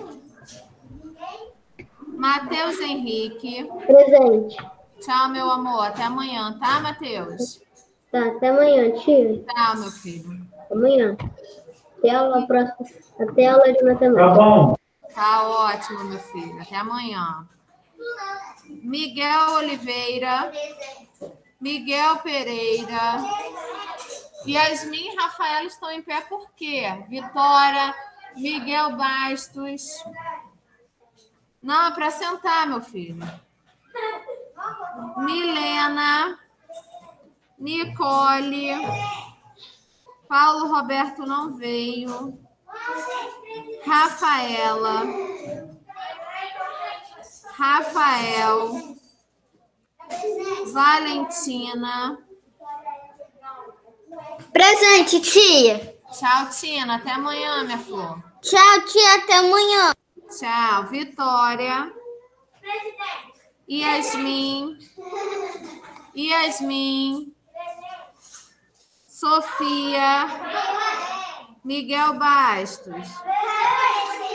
Matheus Henrique. Presente. Tchau, meu amor. Até amanhã, tá, Matheus? Tá, até amanhã, tia. Tchau, meu filho. Até amanhã. Até a aula próxima. Até a aula de matemática. Tá bom. Tá ótimo, meu filho. Até amanhã. Miguel Oliveira. Miguel Pereira. Yasmin e Rafaela estão em pé por quê? Vitória, Miguel Bastos. Não, é para sentar, meu filho. Milena, Nicole, Paulo Roberto não veio. Rafaela, Rafael, Valentina. Presente, tia. Tchau, Tina. Até amanhã, minha flor. Tchau, tia. Até amanhã. Tchau, Vitória. Yasmin. Yasmin. Sofia. Miguel Bastos.